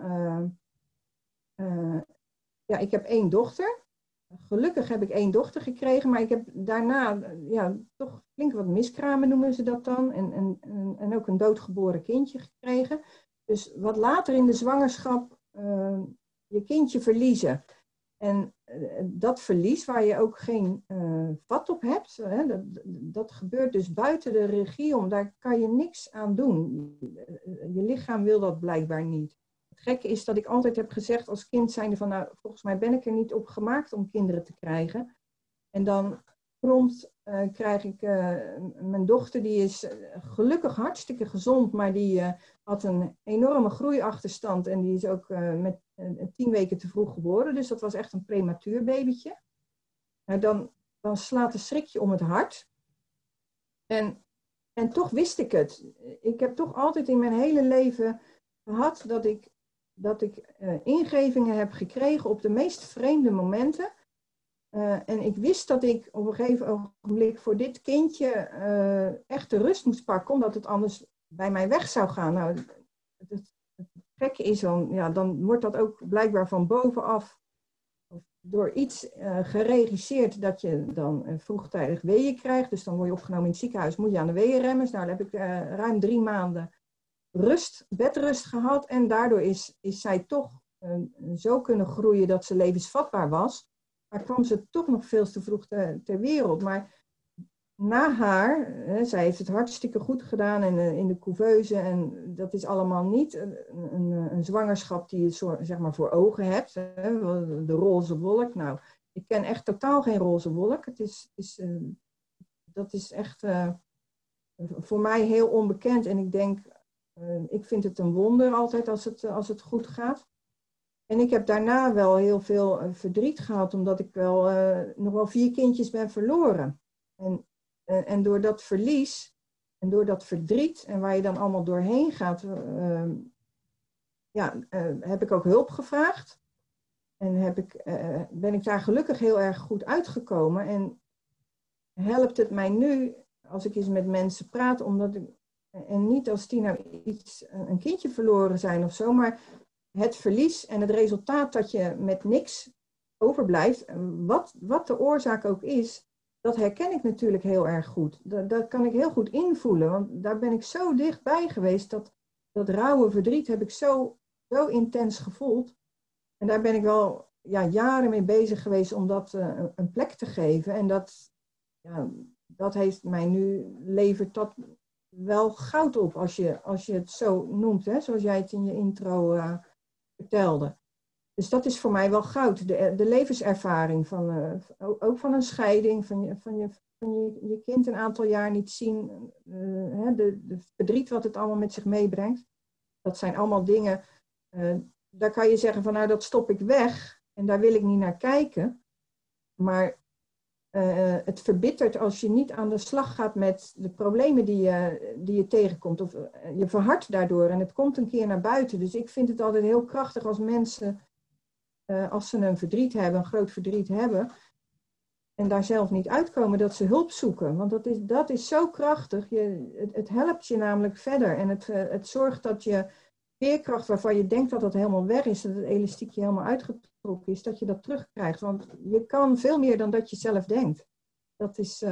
ik heb 1 dochter. Gelukkig heb ik 1 dochter gekregen, maar ik heb daarna toch flink wat miskramen noemen ze dat dan. En ook een doodgeboren kindje gekregen. Dus wat later in de zwangerschap je kindje verliezen. En dat verlies waar je ook geen vat op hebt, dat gebeurt dus buiten de regie om. Daar kan je niks aan doen. Je lichaam wil dat blijkbaar niet. Het gekke is dat ik altijd heb gezegd als kind zijnde van, nou, volgens mij ben ik er niet op gemaakt om kinderen te krijgen. En dan prompt krijg ik mijn dochter, die is gelukkig hartstikke gezond, maar die had een enorme groeiachterstand en die is ook met 10 weken te vroeg geboren. Dus dat was echt een prematuur babytje. Nou, dan slaat een schrikje om het hart. En toch wist ik het. Ik heb toch altijd in mijn hele leven gehad dat ik ingevingen heb gekregen op de meest vreemde momenten. En ik wist dat ik op een gegeven ogenblik voor dit kindje echt de rust moest pakken, omdat het anders bij mij weg zou gaan. Nou, het gekke is dan wordt dat ook blijkbaar van bovenaf door iets geregisseerd dat je dan vroegtijdig weeën krijgt. Dus dan word je opgenomen in het ziekenhuis, moet je aan de weeënremmers. Nou, dan heb ik ruim 3 maanden bedrust gehad. En daardoor is zij toch zo kunnen groeien dat ze levensvatbaar was. Maar kwam ze toch nog veel te vroeg ter wereld. Maar na haar, zij heeft het hartstikke goed gedaan in de couveuse. En dat is allemaal niet een zwangerschap die je zeg maar voor ogen hebt. De roze wolk. Nou, ik ken echt totaal geen roze wolk. Dat is echt voor mij heel onbekend. En ik denk, ik vind het een wonder altijd als het goed gaat. En ik heb daarna wel heel veel verdriet gehad, omdat ik nog wel 4 kindjes ben verloren. En door dat verlies en door dat verdriet en waar je dan allemaal doorheen gaat, heb ik ook hulp gevraagd. En ben ik daar gelukkig heel erg goed uitgekomen. En helpt het mij nu, als ik eens met mensen praat, en niet als die nou een kindje verloren zijn of zo, maar het verlies en het resultaat dat je met niks overblijft, wat de oorzaak ook is, dat herken ik natuurlijk heel erg goed. Dat kan ik heel goed invoelen, want daar ben ik zo dichtbij geweest. Dat rauwe verdriet heb ik zo intens gevoeld. En daar ben ik wel jaren mee bezig geweest om dat een plek te geven. En dat heeft mij nu, levert dat wel goud op als je het zo noemt, hè? Zoals jij het in je intro vertelde. Dus dat is voor mij wel goud. De levenservaring ook van een scheiding, van je kind een aantal jaar niet zien, de verdriet wat het allemaal met zich meebrengt. Dat zijn allemaal dingen, daar kan je zeggen van nou dat stop ik weg en daar wil ik niet naar kijken. Maar het verbittert als je niet aan de slag gaat met de problemen die je tegenkomt. Of je verhardt daardoor en het komt een keer naar buiten. Dus ik vind het altijd heel krachtig als mensen, als ze een groot verdriet hebben, en daar zelf niet uitkomen, dat ze hulp zoeken. Want dat is zo krachtig. Het helpt je namelijk verder. En het zorgt dat je veerkracht waarvan je denkt dat het helemaal weg is, dat het elastiekje helemaal uitgetrokken is, dat je dat terugkrijgt. Want je kan veel meer dan dat je zelf denkt. Dat is,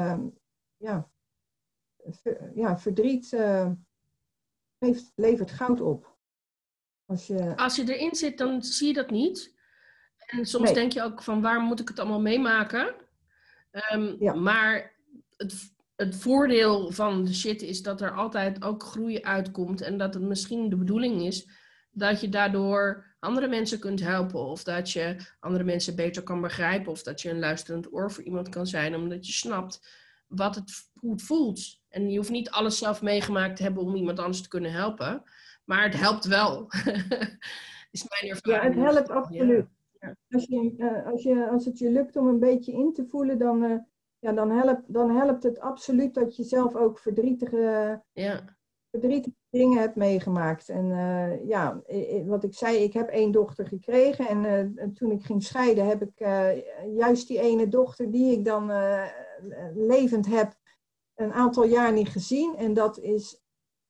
verdriet levert goud op. Als je erin zit, dan zie je dat niet. En soms denk je ook van, waar moet ik het allemaal meemaken? Maar het voordeel van de shit is dat er altijd ook groei uitkomt. En dat het misschien de bedoeling is dat je daardoor andere mensen kunt helpen. Of dat je andere mensen beter kan begrijpen. Of dat je een luisterend oor voor iemand kan zijn. Omdat je snapt hoe het voelt. En je hoeft niet alles zelf meegemaakt te hebben om iemand anders te kunnen helpen. Maar het helpt wel. Is mijn ervaring. Ja, het helpt absoluut. Ja. Als het je lukt om een beetje in te voelen, dan helpt het absoluut dat je zelf ook verdrietige dingen hebt meegemaakt. En wat ik zei, ik heb 1 dochter gekregen. En toen ik ging scheiden, heb ik juist die ene dochter die ik dan levend heb, een aantal jaar niet gezien. En dat is,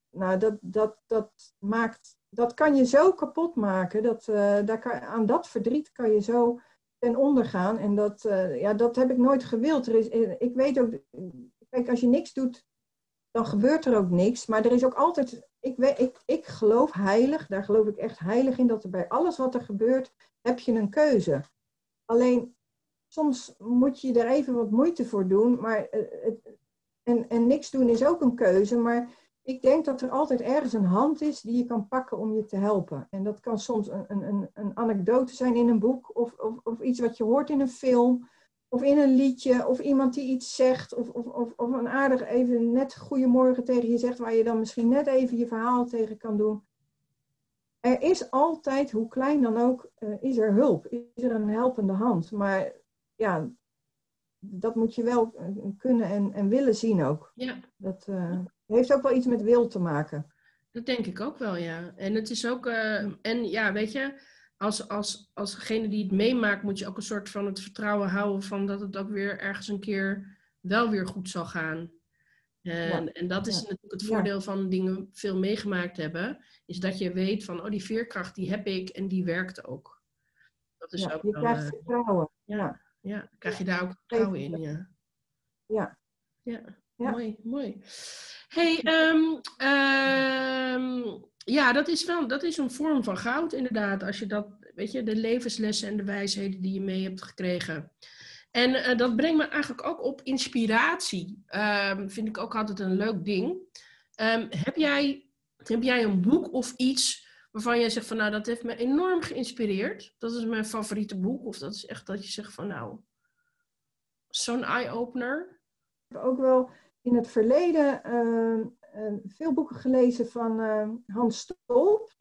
dat kan je zo kapot maken. Aan dat verdriet kan je zo ten onder gaan. En dat heb ik nooit gewild. Ik weet ook, kijk, als je niks doet, dan gebeurt er ook niks. Maar er is ook altijd, ik geloof heilig, daar geloof ik echt heilig in, dat er bij alles wat er gebeurt, heb je een keuze. Alleen soms moet je er even wat moeite voor doen. Maar, en niks doen is ook een keuze. Maar ik denk dat er altijd ergens een hand is die je kan pakken om je te helpen. En dat kan soms een anekdote zijn in een boek. Of iets wat je hoort in een film. Of in een liedje. Of iemand die iets zegt. Of een aardig even net goeiemorgen tegen je zegt. Waar je dan misschien net even je verhaal tegen kan doen. Er is altijd, hoe klein dan ook, is er hulp. Is er een helpende hand. Maar ja, dat moet je wel kunnen en willen zien ook. Ja. Dat heeft ook wel iets met wil te maken. Dat denk ik ook wel, ja. En het is ook, en ja, weet je, als degene die het meemaakt, moet je ook een soort van het vertrouwen houden van dat het ook weer ergens een keer wel weer goed zal gaan. En dat is natuurlijk het voordeel van dingen veel meegemaakt hebben, is dat je weet van, oh, die veerkracht die heb ik en die werkt ook. Dat is ook je wel, krijgt vertrouwen. Ja, krijg je daar ook vertrouwen in, ja. Ja, mooi. Hey, ja, dat is een vorm van goud inderdaad. Als je dat, weet je, de levenslessen en de wijsheden die je mee hebt gekregen. En dat brengt me eigenlijk ook op inspiratie. Vind ik ook altijd een leuk ding. Heb jij een boek of iets waarvan jij zegt van, nou, dat heeft me enorm geïnspireerd. Dat is mijn favoriete boek. Of dat is echt dat je zegt van, nou, zo'n eye-opener. Ik heb ook wel in het verleden veel boeken gelezen van Hans Stolp.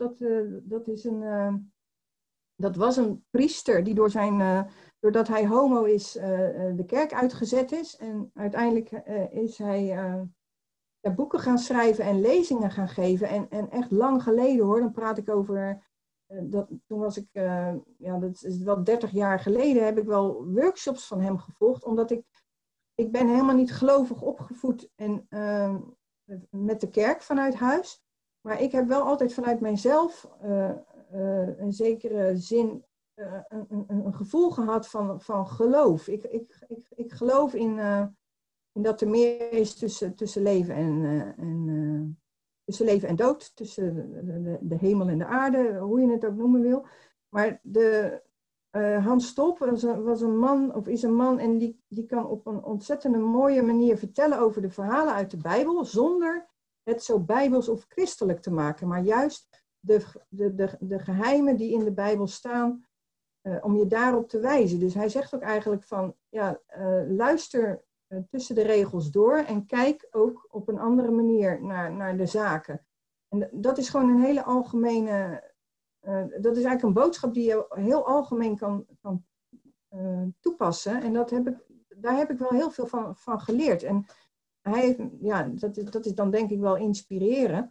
Dat was een priester die doordat hij homo is, de kerk uitgezet is. En uiteindelijk is hij boeken gaan schrijven en lezingen gaan geven. En echt lang geleden hoor, dan praat ik over... toen was ik, dat is wel 30 jaar geleden, heb ik wel workshops van hem gevolgd. Omdat ik ben helemaal niet gelovig opgevoed en met de kerk vanuit huis. Maar ik heb wel altijd vanuit mijzelf een zekere zin, een gevoel gehad van geloof. Ik geloof in dat er meer is tussen leven tussen leven en dood. Tussen de hemel en de aarde, hoe je het ook noemen wil. Maar Hans Stolp was een man, of is een man, en die kan op een ontzettende mooie manier vertellen over de verhalen uit de Bijbel, zonder het zo bijbels of christelijk te maken, maar juist de geheimen die in de Bijbel staan, om je daarop te wijzen. Dus hij zegt ook eigenlijk van, luister tussen de regels door en kijk ook op een andere manier naar de zaken. En dat is gewoon een hele algemene... dat is eigenlijk een boodschap die je heel algemeen kan toepassen. En daar heb ik wel heel veel van geleerd. En dat is dan denk ik wel inspireren.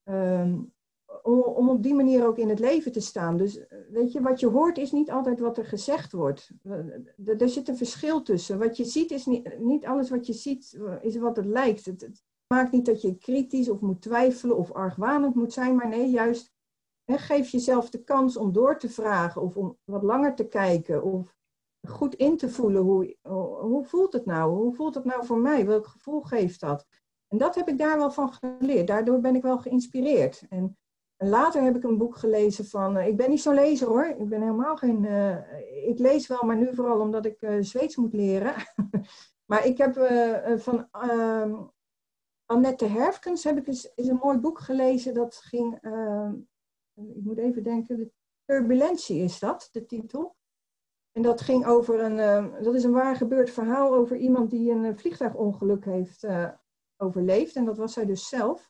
Om op die manier ook in het leven te staan. Dus weet je, wat je hoort is niet altijd wat er gezegd wordt. Er zit een verschil tussen. Wat je ziet is niet alles wat je ziet is wat het lijkt. Het maakt niet dat je kritisch of moet twijfelen of argwanend moet zijn. Maar nee, juist... geef jezelf de kans om door te vragen of om wat langer te kijken of goed in te voelen. Hoe voelt het nou? Hoe voelt het nou voor mij? Welk gevoel geeft dat? En dat heb ik daar wel van geleerd. Daardoor ben ik wel geïnspireerd. En later heb ik een boek gelezen van... ik ben niet zo'n lezer hoor. Ik ben helemaal geen... ik lees wel, maar nu vooral omdat ik Zweeds moet leren. Maar ik heb van... Annette Herfkens is een mooi boek gelezen. Dat ging... ik moet even denken, de Turbulentie is dat, de titel. En dat ging over dat is een waar gebeurd verhaal over iemand die een vliegtuigongeluk heeft overleefd. En dat was zij dus zelf.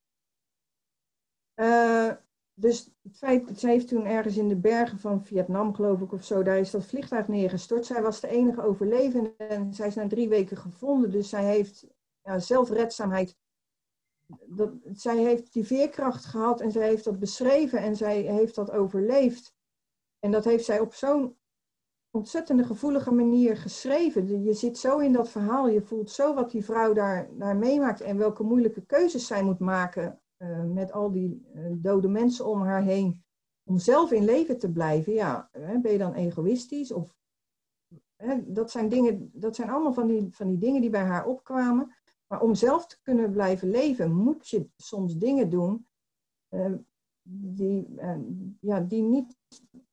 Dus het feit, zij heeft toen ergens in de bergen van Vietnam, geloof ik, of zo, daar is dat vliegtuig neergestort. Zij was de enige overlevende en zij is na 3 weken gevonden. Dus zij heeft zelfredzaamheid. Zij heeft die veerkracht gehad en zij heeft dat beschreven en zij heeft dat overleefd. En dat heeft zij op zo'n ontzettende gevoelige manier geschreven. Je zit zo in dat verhaal, je voelt zo wat die vrouw daar meemaakt en welke moeilijke keuzes zij moet maken met al die dode mensen om haar heen. Om zelf in leven te blijven, ja, ben je dan egoïstisch? Of, dat zijn allemaal van die dingen die bij haar opkwamen. Maar om zelf te kunnen blijven leven, moet je soms dingen doen die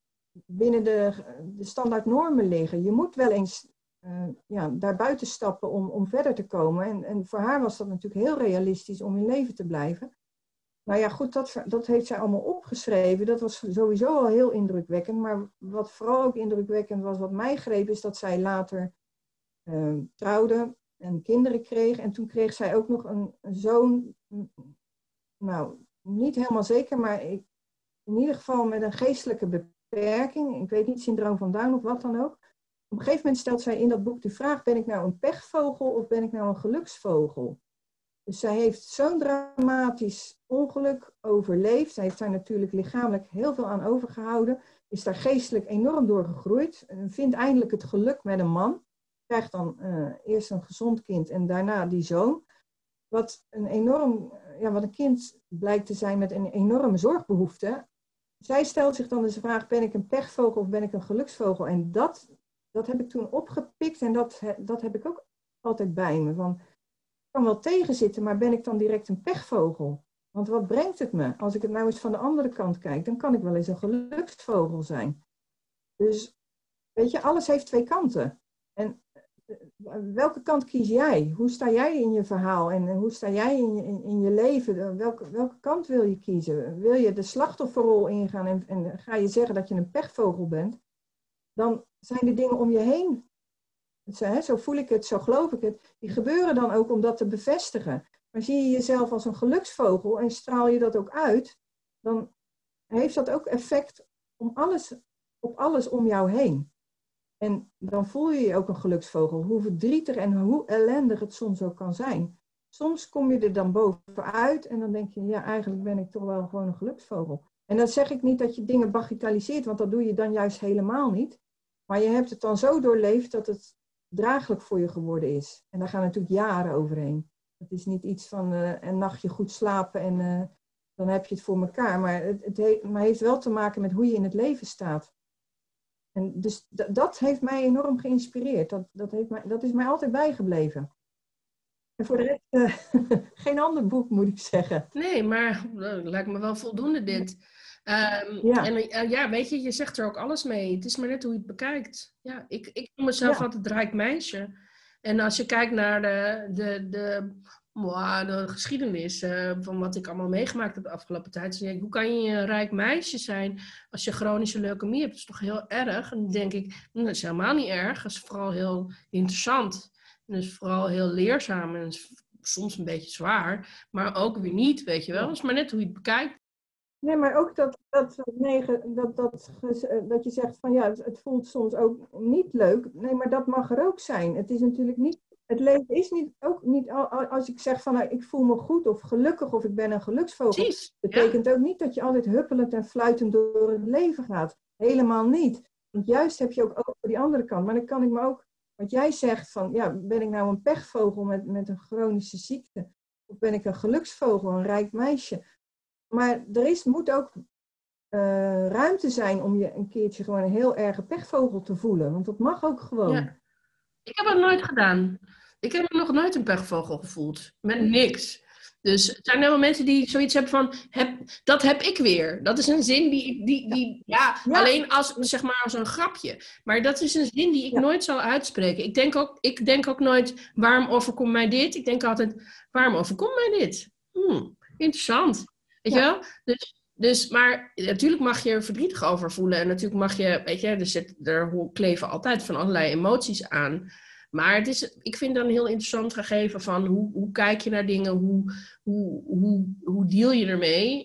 binnen de standaard normen liggen. Je moet wel eens daar buiten stappen om verder te komen. En voor haar was dat natuurlijk heel realistisch om in leven te blijven. Nou ja, goed, dat heeft zij allemaal opgeschreven. Dat was sowieso al heel indrukwekkend. Maar wat vooral ook indrukwekkend was, wat mij greep, is dat zij later trouwde en kinderen kreeg. En toen kreeg zij ook nog een zoon, nou, niet helemaal zeker, maar in ieder geval met een geestelijke beperking. Ik weet niet, syndroom van Down of wat dan ook. Op een gegeven moment stelt zij in dat boek de vraag, ben ik nou een pechvogel of ben ik nou een geluksvogel? Dus zij heeft zo'n dramatisch ongeluk overleefd. Zij heeft daar natuurlijk lichamelijk heel veel aan overgehouden. Is daar geestelijk enorm door gegroeid. Vindt eindelijk het geluk met een man. Krijgt dan eerst een gezond kind en daarna die zoon. Wat een kind blijkt te zijn met een enorme zorgbehoefte. Zij stelt zich dan dus de vraag, ben ik een pechvogel of ben ik een geluksvogel? En dat heb ik toen opgepikt en dat heb ik ook altijd bij me. Van, ik kan wel tegenzitten, maar ben ik dan direct een pechvogel? Want wat brengt het me? Als ik het nou eens van de andere kant kijk, dan kan ik wel eens een geluksvogel zijn. Dus, weet je, alles heeft twee kanten. En welke kant kies jij? Hoe sta jij in je verhaal? En hoe sta jij in je leven? Welke kant wil je kiezen? Wil je de slachtofferrol ingaan en ga je zeggen dat je een pechvogel bent? Dan zijn de dingen om je heen, zo voel ik het, zo geloof ik het, die gebeuren dan ook om dat te bevestigen. Maar zie je jezelf als een geluksvogel en straal je dat ook uit, dan heeft dat ook effect op alles om jou heen. En dan voel je je ook een geluksvogel, hoe verdrietig en hoe ellendig het soms ook kan zijn. Soms kom je er dan bovenuit en dan denk je, ja, eigenlijk ben ik toch wel gewoon een geluksvogel. En dan zeg ik niet dat je dingen bagatelliseert, want dat doe je dan juist helemaal niet. Maar je hebt het dan zo doorleefd dat het draaglijk voor je geworden is. En daar gaan natuurlijk jaren overheen. Het is niet iets van een nachtje goed slapen en dan heb je het voor elkaar. Maar het heeft wel te maken met hoe je in het leven staat. En dus dat heeft mij enorm geïnspireerd. Dat is mij altijd bijgebleven. En voor de rest geen ander boek, moet ik zeggen. Nee, maar lijkt me wel voldoende dit. Weet je, je zegt er ook alles mee. Het is maar net hoe je het bekijkt. Ja, ik noem mezelf altijd het rijk meisje. En als je kijkt naar de geschiedenis van wat ik allemaal meegemaakt heb de afgelopen tijd. Dan denk ik, hoe kan je een rijk meisje zijn als je chronische leukemie hebt? Dat is toch heel erg? En dan denk ik, dat is helemaal niet erg. Dat is vooral heel interessant. En dat is vooral heel leerzaam. En soms een beetje zwaar. Maar ook weer niet, weet je wel. Dat is maar net hoe je het bekijkt. Nee, maar ook dat je zegt van ja, het voelt soms ook niet leuk. Nee, maar dat mag er ook zijn. Het is natuurlijk niet, het leven is ook niet, als ik zeg van nou, ik voel me goed of gelukkig of ik ben een geluksvogel. Precies, betekent ook niet dat je altijd huppelend en fluitend door het leven gaat. Helemaal niet. Want juist heb je ook die andere kant. Maar dan kan ik me ook, wat jij zegt van ja, ben ik nou een pechvogel met een chronische ziekte? Of ben ik een geluksvogel, een rijk meisje? Maar moet ook ruimte zijn om je een keertje gewoon een heel erge pechvogel te voelen. Want dat mag ook gewoon. Ja. Ik heb dat nooit gedaan. Ik heb nog nooit een pechvogel gevoeld. Met niks. Dus het zijn helemaal mensen die zoiets hebben van, dat heb ik weer. Dat is een zin die alleen als, zeg maar, als een grapje. Maar dat is een zin die ik nooit zal uitspreken. Ik denk ook nooit, waarom overkomt mij dit? Ik denk altijd, waarom overkomt mij dit? Interessant. Weet je wel? Dus, maar natuurlijk mag je er verdrietig over voelen. En natuurlijk mag je, weet je, er kleven altijd van allerlei emoties aan. Maar ik vind dat een heel interessant gegeven van hoe kijk je naar dingen, hoe deal je ermee.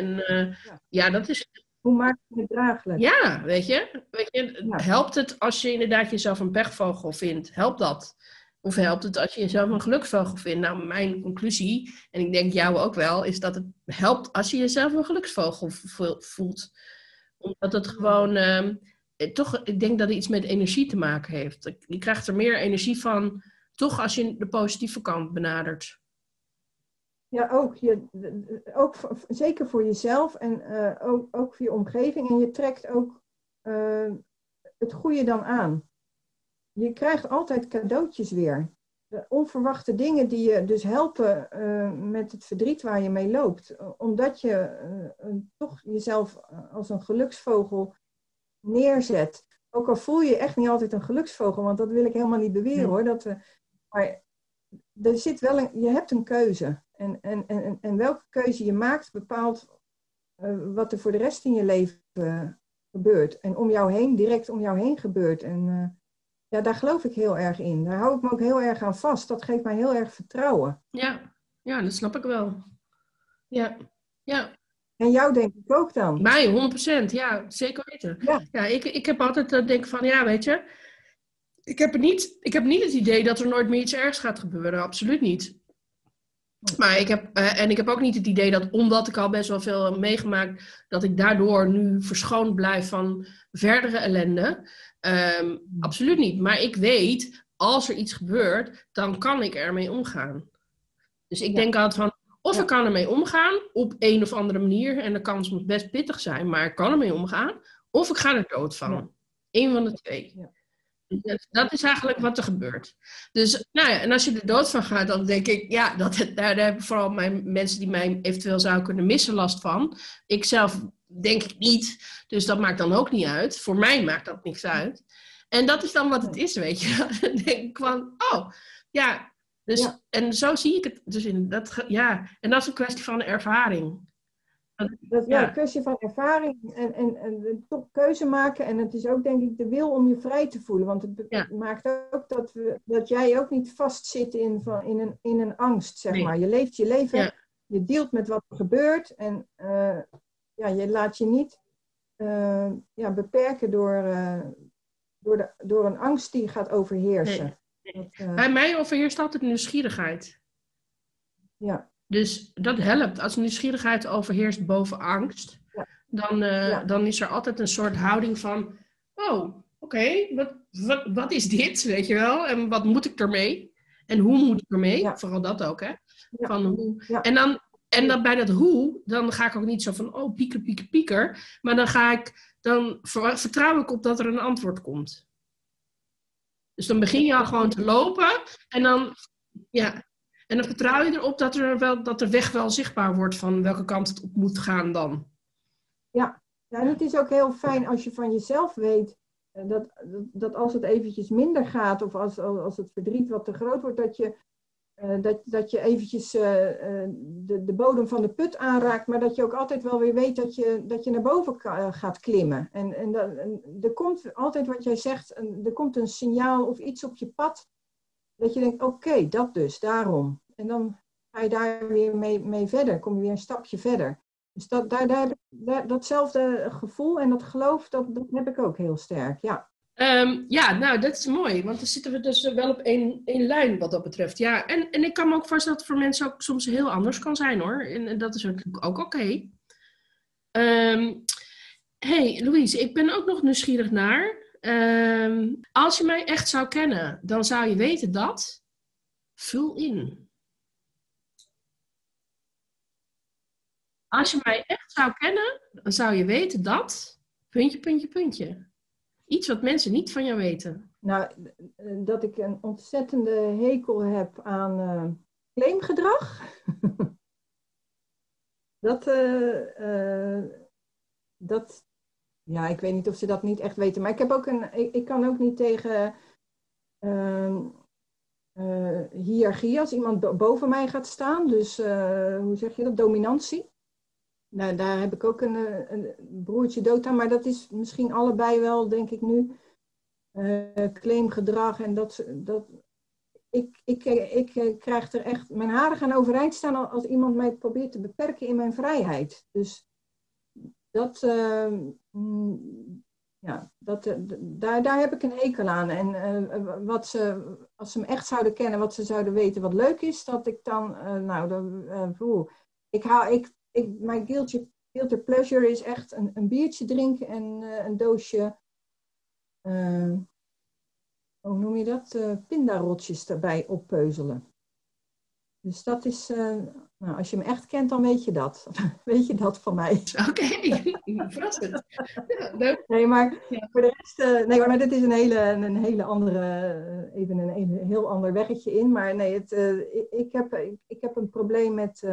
Dat is... Hoe maak je het draaglijk? Ja, weet je helpt het als je inderdaad jezelf een pechvogel vindt? Helpt dat? Of helpt het als je jezelf een geluksvogel vindt? Nou, mijn conclusie, en ik denk jou ook wel, is dat het helpt als je jezelf een geluksvogel voelt. Omdat het gewoon, ik denk dat het iets met energie te maken heeft. Je krijgt er meer energie van, toch als je de positieve kant benadert. Ja, ook zeker voor jezelf en ook voor je omgeving. En je trekt ook het goede dan aan. Je krijgt altijd cadeautjes weer. De onverwachte dingen die je dus helpen met het verdriet waar je mee loopt. Omdat je toch jezelf als een geluksvogel neerzet. Ook al voel je echt niet altijd een geluksvogel, want dat wil ik helemaal niet beweren hoor. Maar er zit wel je hebt een keuze. En welke keuze je maakt bepaalt wat er voor de rest in je leven gebeurt. En om jou heen, direct om jou heen gebeurt. En daar geloof ik heel erg in. Daar hou ik me ook heel erg aan vast. Dat geeft mij heel erg vertrouwen. Ja, dat snap ik wel. Ja. En jou denk ik ook dan? Mij, 100%. Ja, zeker weten. Ja, ik heb altijd denk van, ja, weet je, ik heb niet het idee dat er nooit meer iets ergs gaat gebeuren. Absoluut niet. Maar ik heb ook niet het idee dat, omdat ik al best wel veel heb meegemaakt, dat ik daardoor nu verschoond blijf van verdere ellende. Absoluut niet. Maar ik weet, als er iets gebeurt, dan kan ik ermee omgaan. Dus ik denk altijd van, of ik kan ermee omgaan op een of andere manier. En de kans moet best pittig zijn, maar ik kan ermee omgaan. Of ik ga er dood van. Ja. Eén van de twee. Ja. Dat is eigenlijk wat er gebeurt. Dus, nou ja, en als je er dood van gaat, dan denk ik, ja, daar hebben vooral mensen die mij eventueel zouden kunnen missen last van. Ik zelf denk ik niet, dus dat maakt dan ook niet uit. Voor mij maakt dat niks uit. En dat is dan wat het is, weet je. Dan denk ik van, oh, ja. Dus, en zo zie ik het. Dus en dat is een kwestie van ervaring. Dat is een kwestie van ervaring en toch keuze maken. En het is ook denk ik de wil om je vrij te voelen. Want het maakt ook dat jij ook niet vastzit in een angst, zeg maar. Je leeft je leven, je dealt met wat er gebeurt. En je laat je niet beperken door een angst die gaat overheersen. Nee. Bij mij overheerst altijd nieuwsgierigheid. Ja. Dus dat helpt. Als nieuwsgierigheid overheerst boven angst, dan is er altijd een soort houding van, oh, oké, wat is dit, weet je wel? En wat moet ik ermee? En hoe moet ik ermee? Ja. Vooral dat ook, hè? Ja. Van hoe. Ja. En dan bij dat hoe, dan ga ik ook niet zo van, oh, pieker. Maar dan vertrouw ik op dat er een antwoord komt. Dus dan begin je al gewoon te lopen en dan vertrouw je erop dat de weg wel zichtbaar wordt van welke kant het op moet gaan dan. Ja, en het is ook heel fijn als je van jezelf weet dat als het eventjes minder gaat of als het verdriet wat te groot wordt, dat je eventjes de bodem van de put aanraakt, maar dat je ook altijd wel weer weet dat je naar boven gaat klimmen. En er komt altijd wat jij zegt, er komt een signaal of iets op je pad, dat je denkt, oké, dat dus, daarom. En dan ga je daar weer mee verder, kom je weer een stapje verder. Dus datzelfde gevoel en dat geloof, dat heb ik ook heel sterk, ja. Nou, dat is mooi, want dan zitten we dus wel op één lijn wat dat betreft. Ja, en ik kan me ook voorstellen dat het voor mensen ook soms heel anders kan zijn, hoor. En dat is natuurlijk ook oké. Hey, Louise, ik ben ook nog nieuwsgierig naar. Als je mij echt zou kennen, dan zou je weten dat... Vul in. Als je mij echt zou kennen, dan zou je weten dat... Puntje. Iets wat mensen niet van jou weten. Nou, dat ik een ontzettende hekel heb aan claimgedrag. Ja, ik weet niet of ze dat niet echt weten. Maar ik kan ook niet tegen hiërarchie als iemand boven mij gaat staan. Dus hoe zeg je dat? Dominantie. Nou, daar heb ik ook een broertje dood aan. Maar dat is misschien allebei wel, denk ik nu, claimgedrag. En ik krijg er echt... Mijn haren gaan overeind staan als iemand mij probeert te beperken in mijn vrijheid. Dus daar heb ik een hekel aan. En als ze me echt zouden kennen, wat ze zouden weten wat leuk is, dat ik dan... mijn guilty pleasure is echt een biertje drinken en een doosje... hoe noem je dat? Pindarotjes erbij oppeuzelen. Dus dat is... als je me echt kent, dan weet je dat. Weet je dat van mij. Oké, verrassend. Nee, maar voor de rest... maar dit is een hele andere... even een heel ander weggetje in. Maar nee, ik heb een probleem met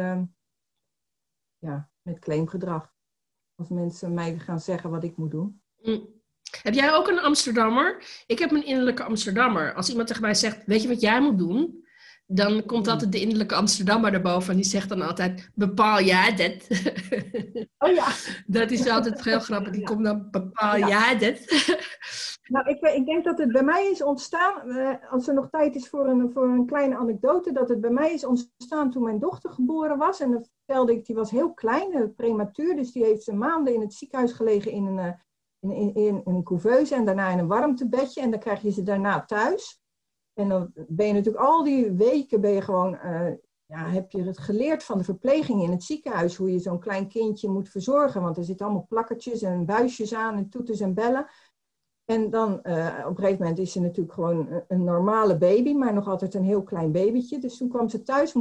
claimgedrag. Als mensen mij gaan zeggen wat ik moet doen. Heb jij ook een Amsterdammer? Ik heb een innerlijke Amsterdammer. Als iemand tegen mij zegt, weet je wat jij moet doen? Dan komt altijd de innerlijke Amsterdammer erboven en die zegt dan altijd, bepaal jij dat? Oh ja. Dat is altijd heel grappig. Die komt dan, bepaal Ja. jij dat? Nou, ik denk dat het bij mij is ontstaan, als er nog tijd is voor een kleine anekdote, dat het bij mij is ontstaan toen mijn dochter geboren was. En dan vertelde ik, die was heel klein, prematuur, dus die heeft maanden in het ziekenhuis gelegen in een couveuse en daarna in een warmtebedje. En dan krijg je ze daarna thuis. En dan ben je natuurlijk al die weken gewoon, heb je het geleerd van de verpleging in het ziekenhuis, hoe je zo'n klein kindje moet verzorgen. Want er zitten allemaal plakkertjes en buisjes aan en toeters en bellen. En dan op een gegeven moment is ze natuurlijk gewoon een normale baby, maar nog altijd een heel klein babytje. Dus toen kwam ze thuis,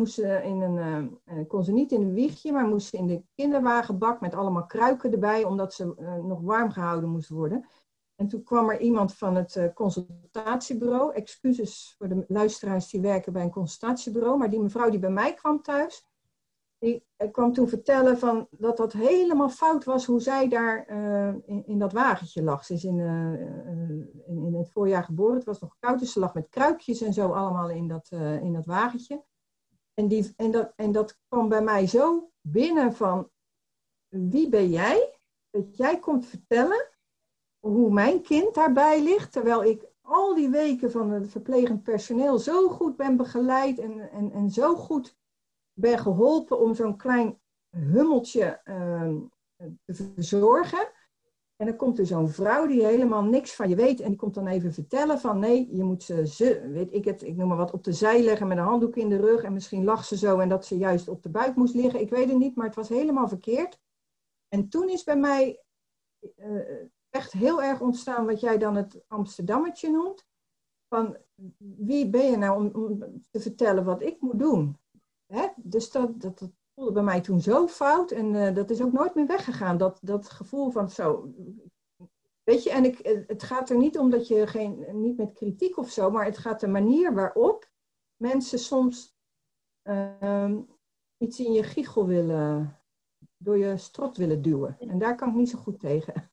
kon ze niet in een wiegje, maar moest ze in de kinderwagenbak met allemaal kruiken erbij, omdat ze nog warm gehouden moest worden. En toen kwam er iemand van het consultatiebureau, excuses voor de luisteraars die werken bij een consultatiebureau, maar die mevrouw die bij mij kwam thuis, die kwam toen vertellen dat dat helemaal fout was hoe zij daar in dat wagentje lag. Ze is in het voorjaar geboren, het was nog koud, dus ze lag met kruikjes en zo allemaal in dat wagentje. En dat kwam bij mij zo binnen van, wie ben jij? Dat jij komt vertellen hoe mijn kind daarbij ligt, terwijl ik al die weken van het verplegend personeel zo goed ben begeleid en zo goed ben geholpen om zo'n klein hummeltje te verzorgen. En dan komt er zo'n vrouw die helemaal niks van je weet en die komt dan even vertellen van nee, je moet weet ik het, ik noem maar wat, op de zij leggen met een handdoek in de rug en misschien lag ze zo en dat ze juist op de buik moest liggen. Ik weet het niet, maar het was helemaal verkeerd. En toen is bij mij echt heel erg ontstaan wat jij dan het Amsterdammetje noemt. Van wie ben je nou om te vertellen wat ik moet doen? Hè? Dus dat voelde bij mij toen zo fout en dat is ook nooit meer weggegaan. Dat gevoel van zo, weet je, en het gaat er niet om dat je niet met kritiek of zo, maar het gaat de manier waarop mensen soms iets in je giegel door je strot willen duwen. En daar kan ik niet zo goed tegen.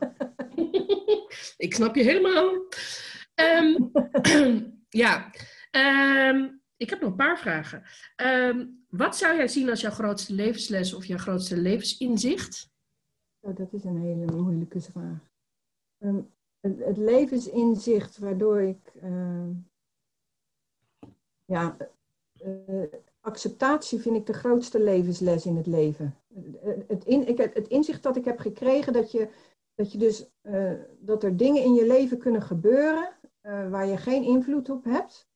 Ik snap je helemaal. Ik heb nog een paar vragen. Wat zou jij zien als jouw grootste levensles of jouw grootste levensinzicht? Oh, dat is een hele moeilijke vraag. Het levensinzicht waardoor ik acceptatie vind ik de grootste levensles in het leven. Het inzicht dat ik heb gekregen dat er dingen in je leven kunnen gebeuren waar je geen invloed op hebt.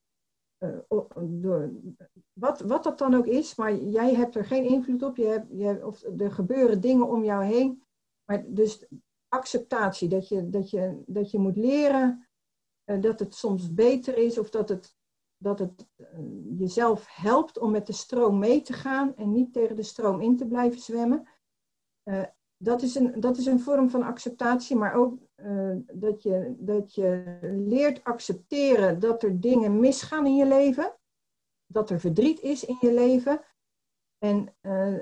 Wat dat dan ook is, maar jij hebt er geen invloed op. Of er gebeuren dingen om jou heen. Maar dus acceptatie, dat je moet leren dat het soms beter is of dat het jezelf helpt om met de stroom mee te gaan en niet tegen de stroom in te blijven zwemmen. Dat is een vorm van acceptatie, maar ook dat je leert accepteren dat er dingen misgaan in je leven, dat er verdriet is in je leven en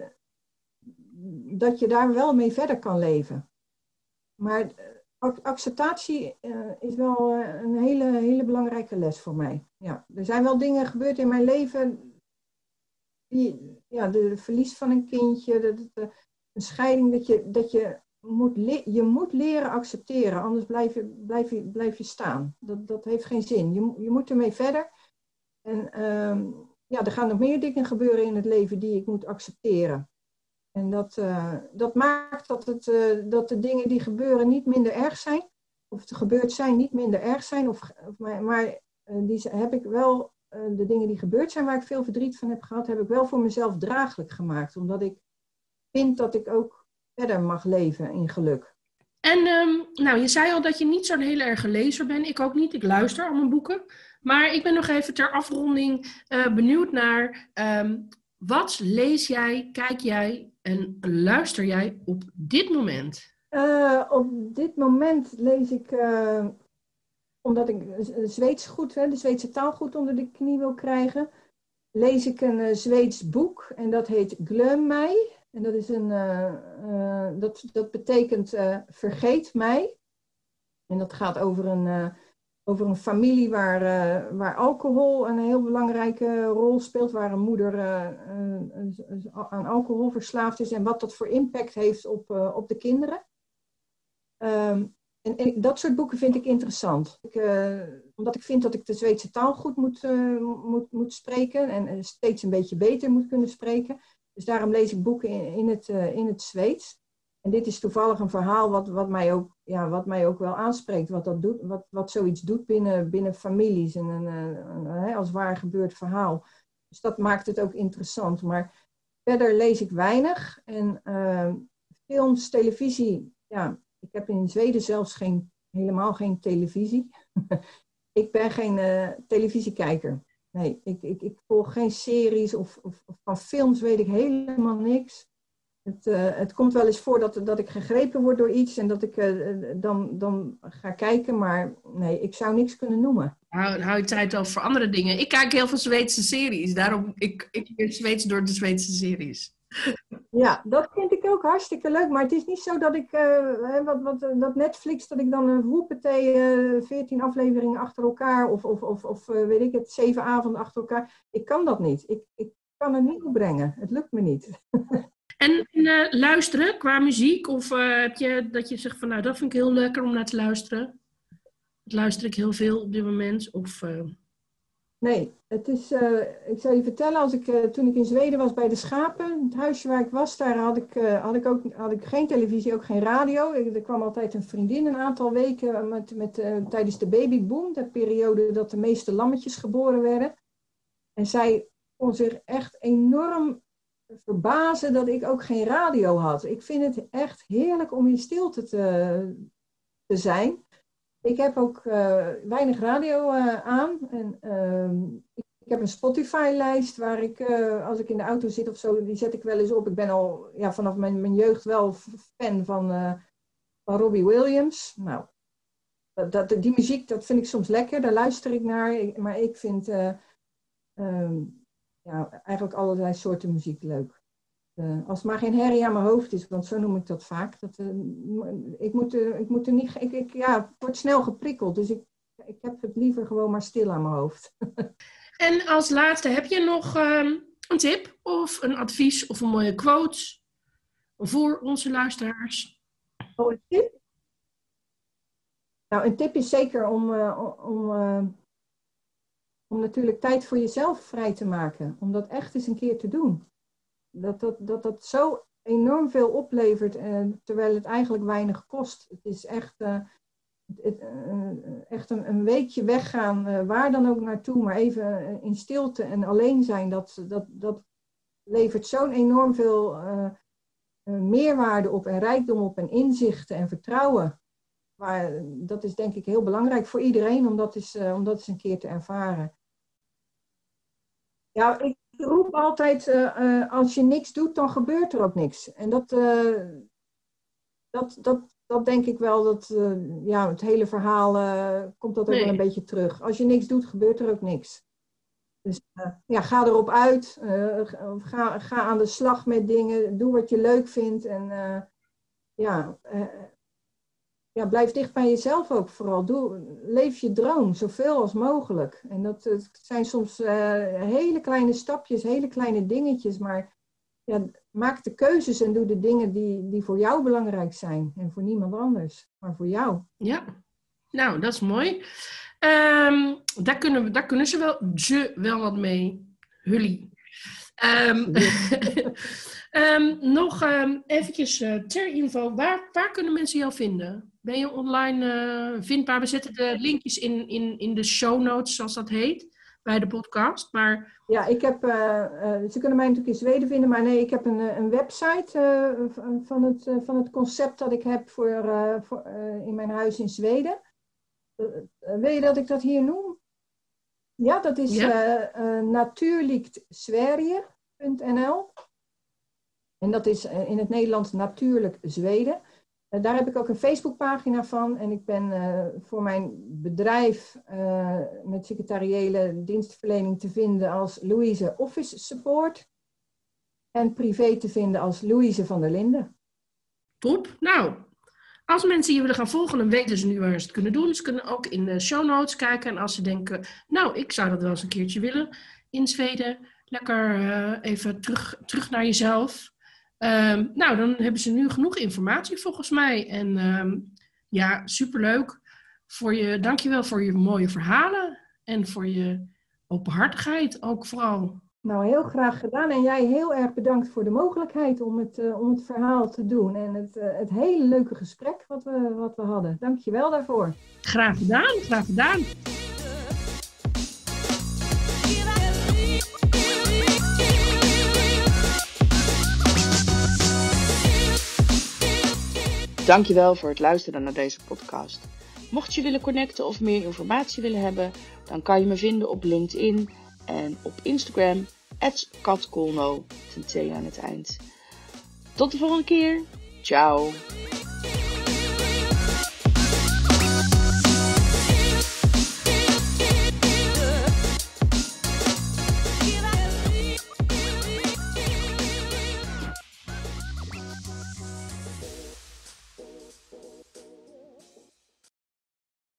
dat je daar wel mee verder kan leven. Maar acceptatie is wel een hele belangrijke les voor mij. Ja, er zijn wel dingen gebeurd in mijn leven, de verlies van een kindje, een scheiding, dat je moet leren accepteren, anders blijf je staan. Dat heeft geen zin. Je moet ermee verder. En er gaan nog meer dingen gebeuren in het leven die ik moet accepteren. En dat maakt dat de dingen die gebeuren niet minder erg zijn. Of er gebeurd zijn niet minder erg zijn. Maar heb ik wel, de dingen die gebeurd zijn waar ik veel verdriet van heb gehad, heb ik wel voor mezelf draaglijk gemaakt. Omdat ik vind dat ik ook verder mag leven in geluk. En je zei al dat je niet zo'n hele erge lezer bent. Ik ook niet. Ik luister al mijn boeken. Maar ik ben nog even ter afronding benieuwd naar wat lees jij, kijk jij en luister jij op dit moment? Op dit moment lees ik, omdat ik de Zweedse taal goed onder de knie wil krijgen, lees ik een Zweeds boek en dat heet Glöm mij. En dat is dat betekent vergeet mij. En dat gaat over een familie waar alcohol een heel belangrijke rol speelt. Waar een moeder aan alcohol verslaafd is. En wat dat voor impact heeft op de kinderen. En dat soort boeken vind ik interessant. Omdat ik vind dat ik de Zweedse taal goed moet spreken. En steeds een beetje beter moet kunnen spreken. Dus daarom lees ik boeken in het Zweeds. En dit is toevallig een verhaal wat mij ook wel aanspreekt. Wat zoiets doet binnen families. En als waar gebeurd verhaal. Dus dat maakt het ook interessant. Maar verder lees ik weinig. En films, televisie. Ja, ik heb in Zweden zelfs helemaal geen televisie. Ik ben geen televisiekijker. Nee, ik volg geen series of van films weet ik helemaal niks. Het komt wel eens voor dat ik gegrepen word door iets en dat ik dan ga kijken, maar nee, ik zou niks kunnen noemen. Hou je tijd al voor andere dingen. Ik kijk heel veel Zweedse series, daarom ik ben Zweeds door de Zweedse series. Ja, dat vind ik ook hartstikke leuk, maar het is niet zo dat ik, dat Netflix, dat ik dan een hoepetee 14 afleveringen achter elkaar of weet ik het, 7 avonden achter elkaar. Ik kan dat niet. Ik kan het niet opbrengen. Het lukt me niet. En luisteren qua muziek? Of heb je dat je zegt van nou, dat vind ik heel lekker om naar te luisteren? Dat luister ik heel veel op dit moment? Of, Nee, het is, ik zal je vertellen, toen ik in Zweden was bij de schapen, het huisje waar ik was, daar had ik geen televisie, ook geen radio. Er kwam altijd een vriendin een aantal weken tijdens de babyboom, de periode dat de meeste lammetjes geboren werden. En zij kon zich echt enorm verbazen dat ik ook geen radio had. Ik vind het echt heerlijk om in stilte te zijn. Ik heb ook weinig radio aan. En, ik heb een Spotify-lijst waar ik, als ik in de auto zit of zo, die zet ik wel eens op. Ik ben al vanaf mijn jeugd wel fan van Robbie Williams. Nou, die muziek, dat vind ik soms lekker. Daar luister ik naar. Maar ik vind eigenlijk allerlei soorten muziek leuk. Als het maar geen herrie aan mijn hoofd is, want zo noem ik dat vaak. Ik word snel geprikkeld, dus ik heb het liever gewoon maar stil aan mijn hoofd. En als laatste, heb je nog een tip of een advies of een mooie quote voor onze luisteraars? Oh, een tip? Nou, een tip is zeker om natuurlijk tijd voor jezelf vrij te maken. Om dat echt eens een keer te doen. Dat zo enorm veel oplevert, terwijl het eigenlijk weinig kost. Het is echt, echt een weekje weggaan, waar dan ook naartoe, maar even in stilte en alleen zijn. Dat levert zo'n enorm veel meerwaarde op en rijkdom op en inzichten en vertrouwen. Maar dat is denk ik heel belangrijk voor iedereen om dat eens een keer te ervaren. Ja, ik roep altijd, als je niks doet, dan gebeurt er ook niks. En dat denk ik wel, het hele verhaal komt dat ook wel een beetje terug. Als je niks doet, gebeurt er ook niks. Dus ga erop uit, ga aan de slag met dingen, doe wat je leuk vindt. En blijf dicht bij jezelf ook vooral. Leef je droom zoveel als mogelijk. En dat zijn soms hele kleine stapjes, hele kleine dingetjes. Maar maak de keuzes en doe de dingen die voor jou belangrijk zijn. En voor niemand anders, maar voor jou. Ja, nou, dat is mooi. Daar kunnen ze wel wat mee. Hully. Nog eventjes ter info. Waar kunnen mensen jou vinden? Ben je online vindbaar? We zetten de linkjes in de show notes, zoals dat heet, bij de podcast. Maar... Ja, ik heb, ze kunnen mij natuurlijk in Zweden vinden, maar nee, ik heb een website van het concept dat ik heb voor in mijn huis in Zweden. Wil je dat ik dat hier noem? Ja, dat is natuurlijksverige.nl. En dat is in het Nederlands Natuurlijk Zweden. Daar heb ik ook een Facebookpagina van. En ik ben voor mijn bedrijf met secretariële dienstverlening te vinden als Louise Office Support. En privé te vinden als Louise van der Linden. Top. Nou, Als mensen je willen gaan volgen, dan weten ze nu waar ze het kunnen doen. Ze kunnen ook in de show notes kijken. En als ze denken, nou, ik zou dat wel eens een keertje willen in Zweden. Lekker even terug naar jezelf. Nou, dan hebben ze nu genoeg informatie volgens mij. En ja, superleuk. Dankjewel voor je mooie verhalen. En voor je openhartigheid ook vooral. Nou, heel graag gedaan. En jij heel erg bedankt voor de mogelijkheid om het verhaal te doen. En het hele leuke gesprek wat we hadden. Dank je wel daarvoor. Graag gedaan, graag gedaan. Dankjewel voor het luisteren naar deze podcast. Mocht je willen connecten of meer informatie willen hebben, dan kan je me vinden op LinkedIn en op Instagram @katkolno, ten T aan het eind. Tot de volgende keer. Ciao.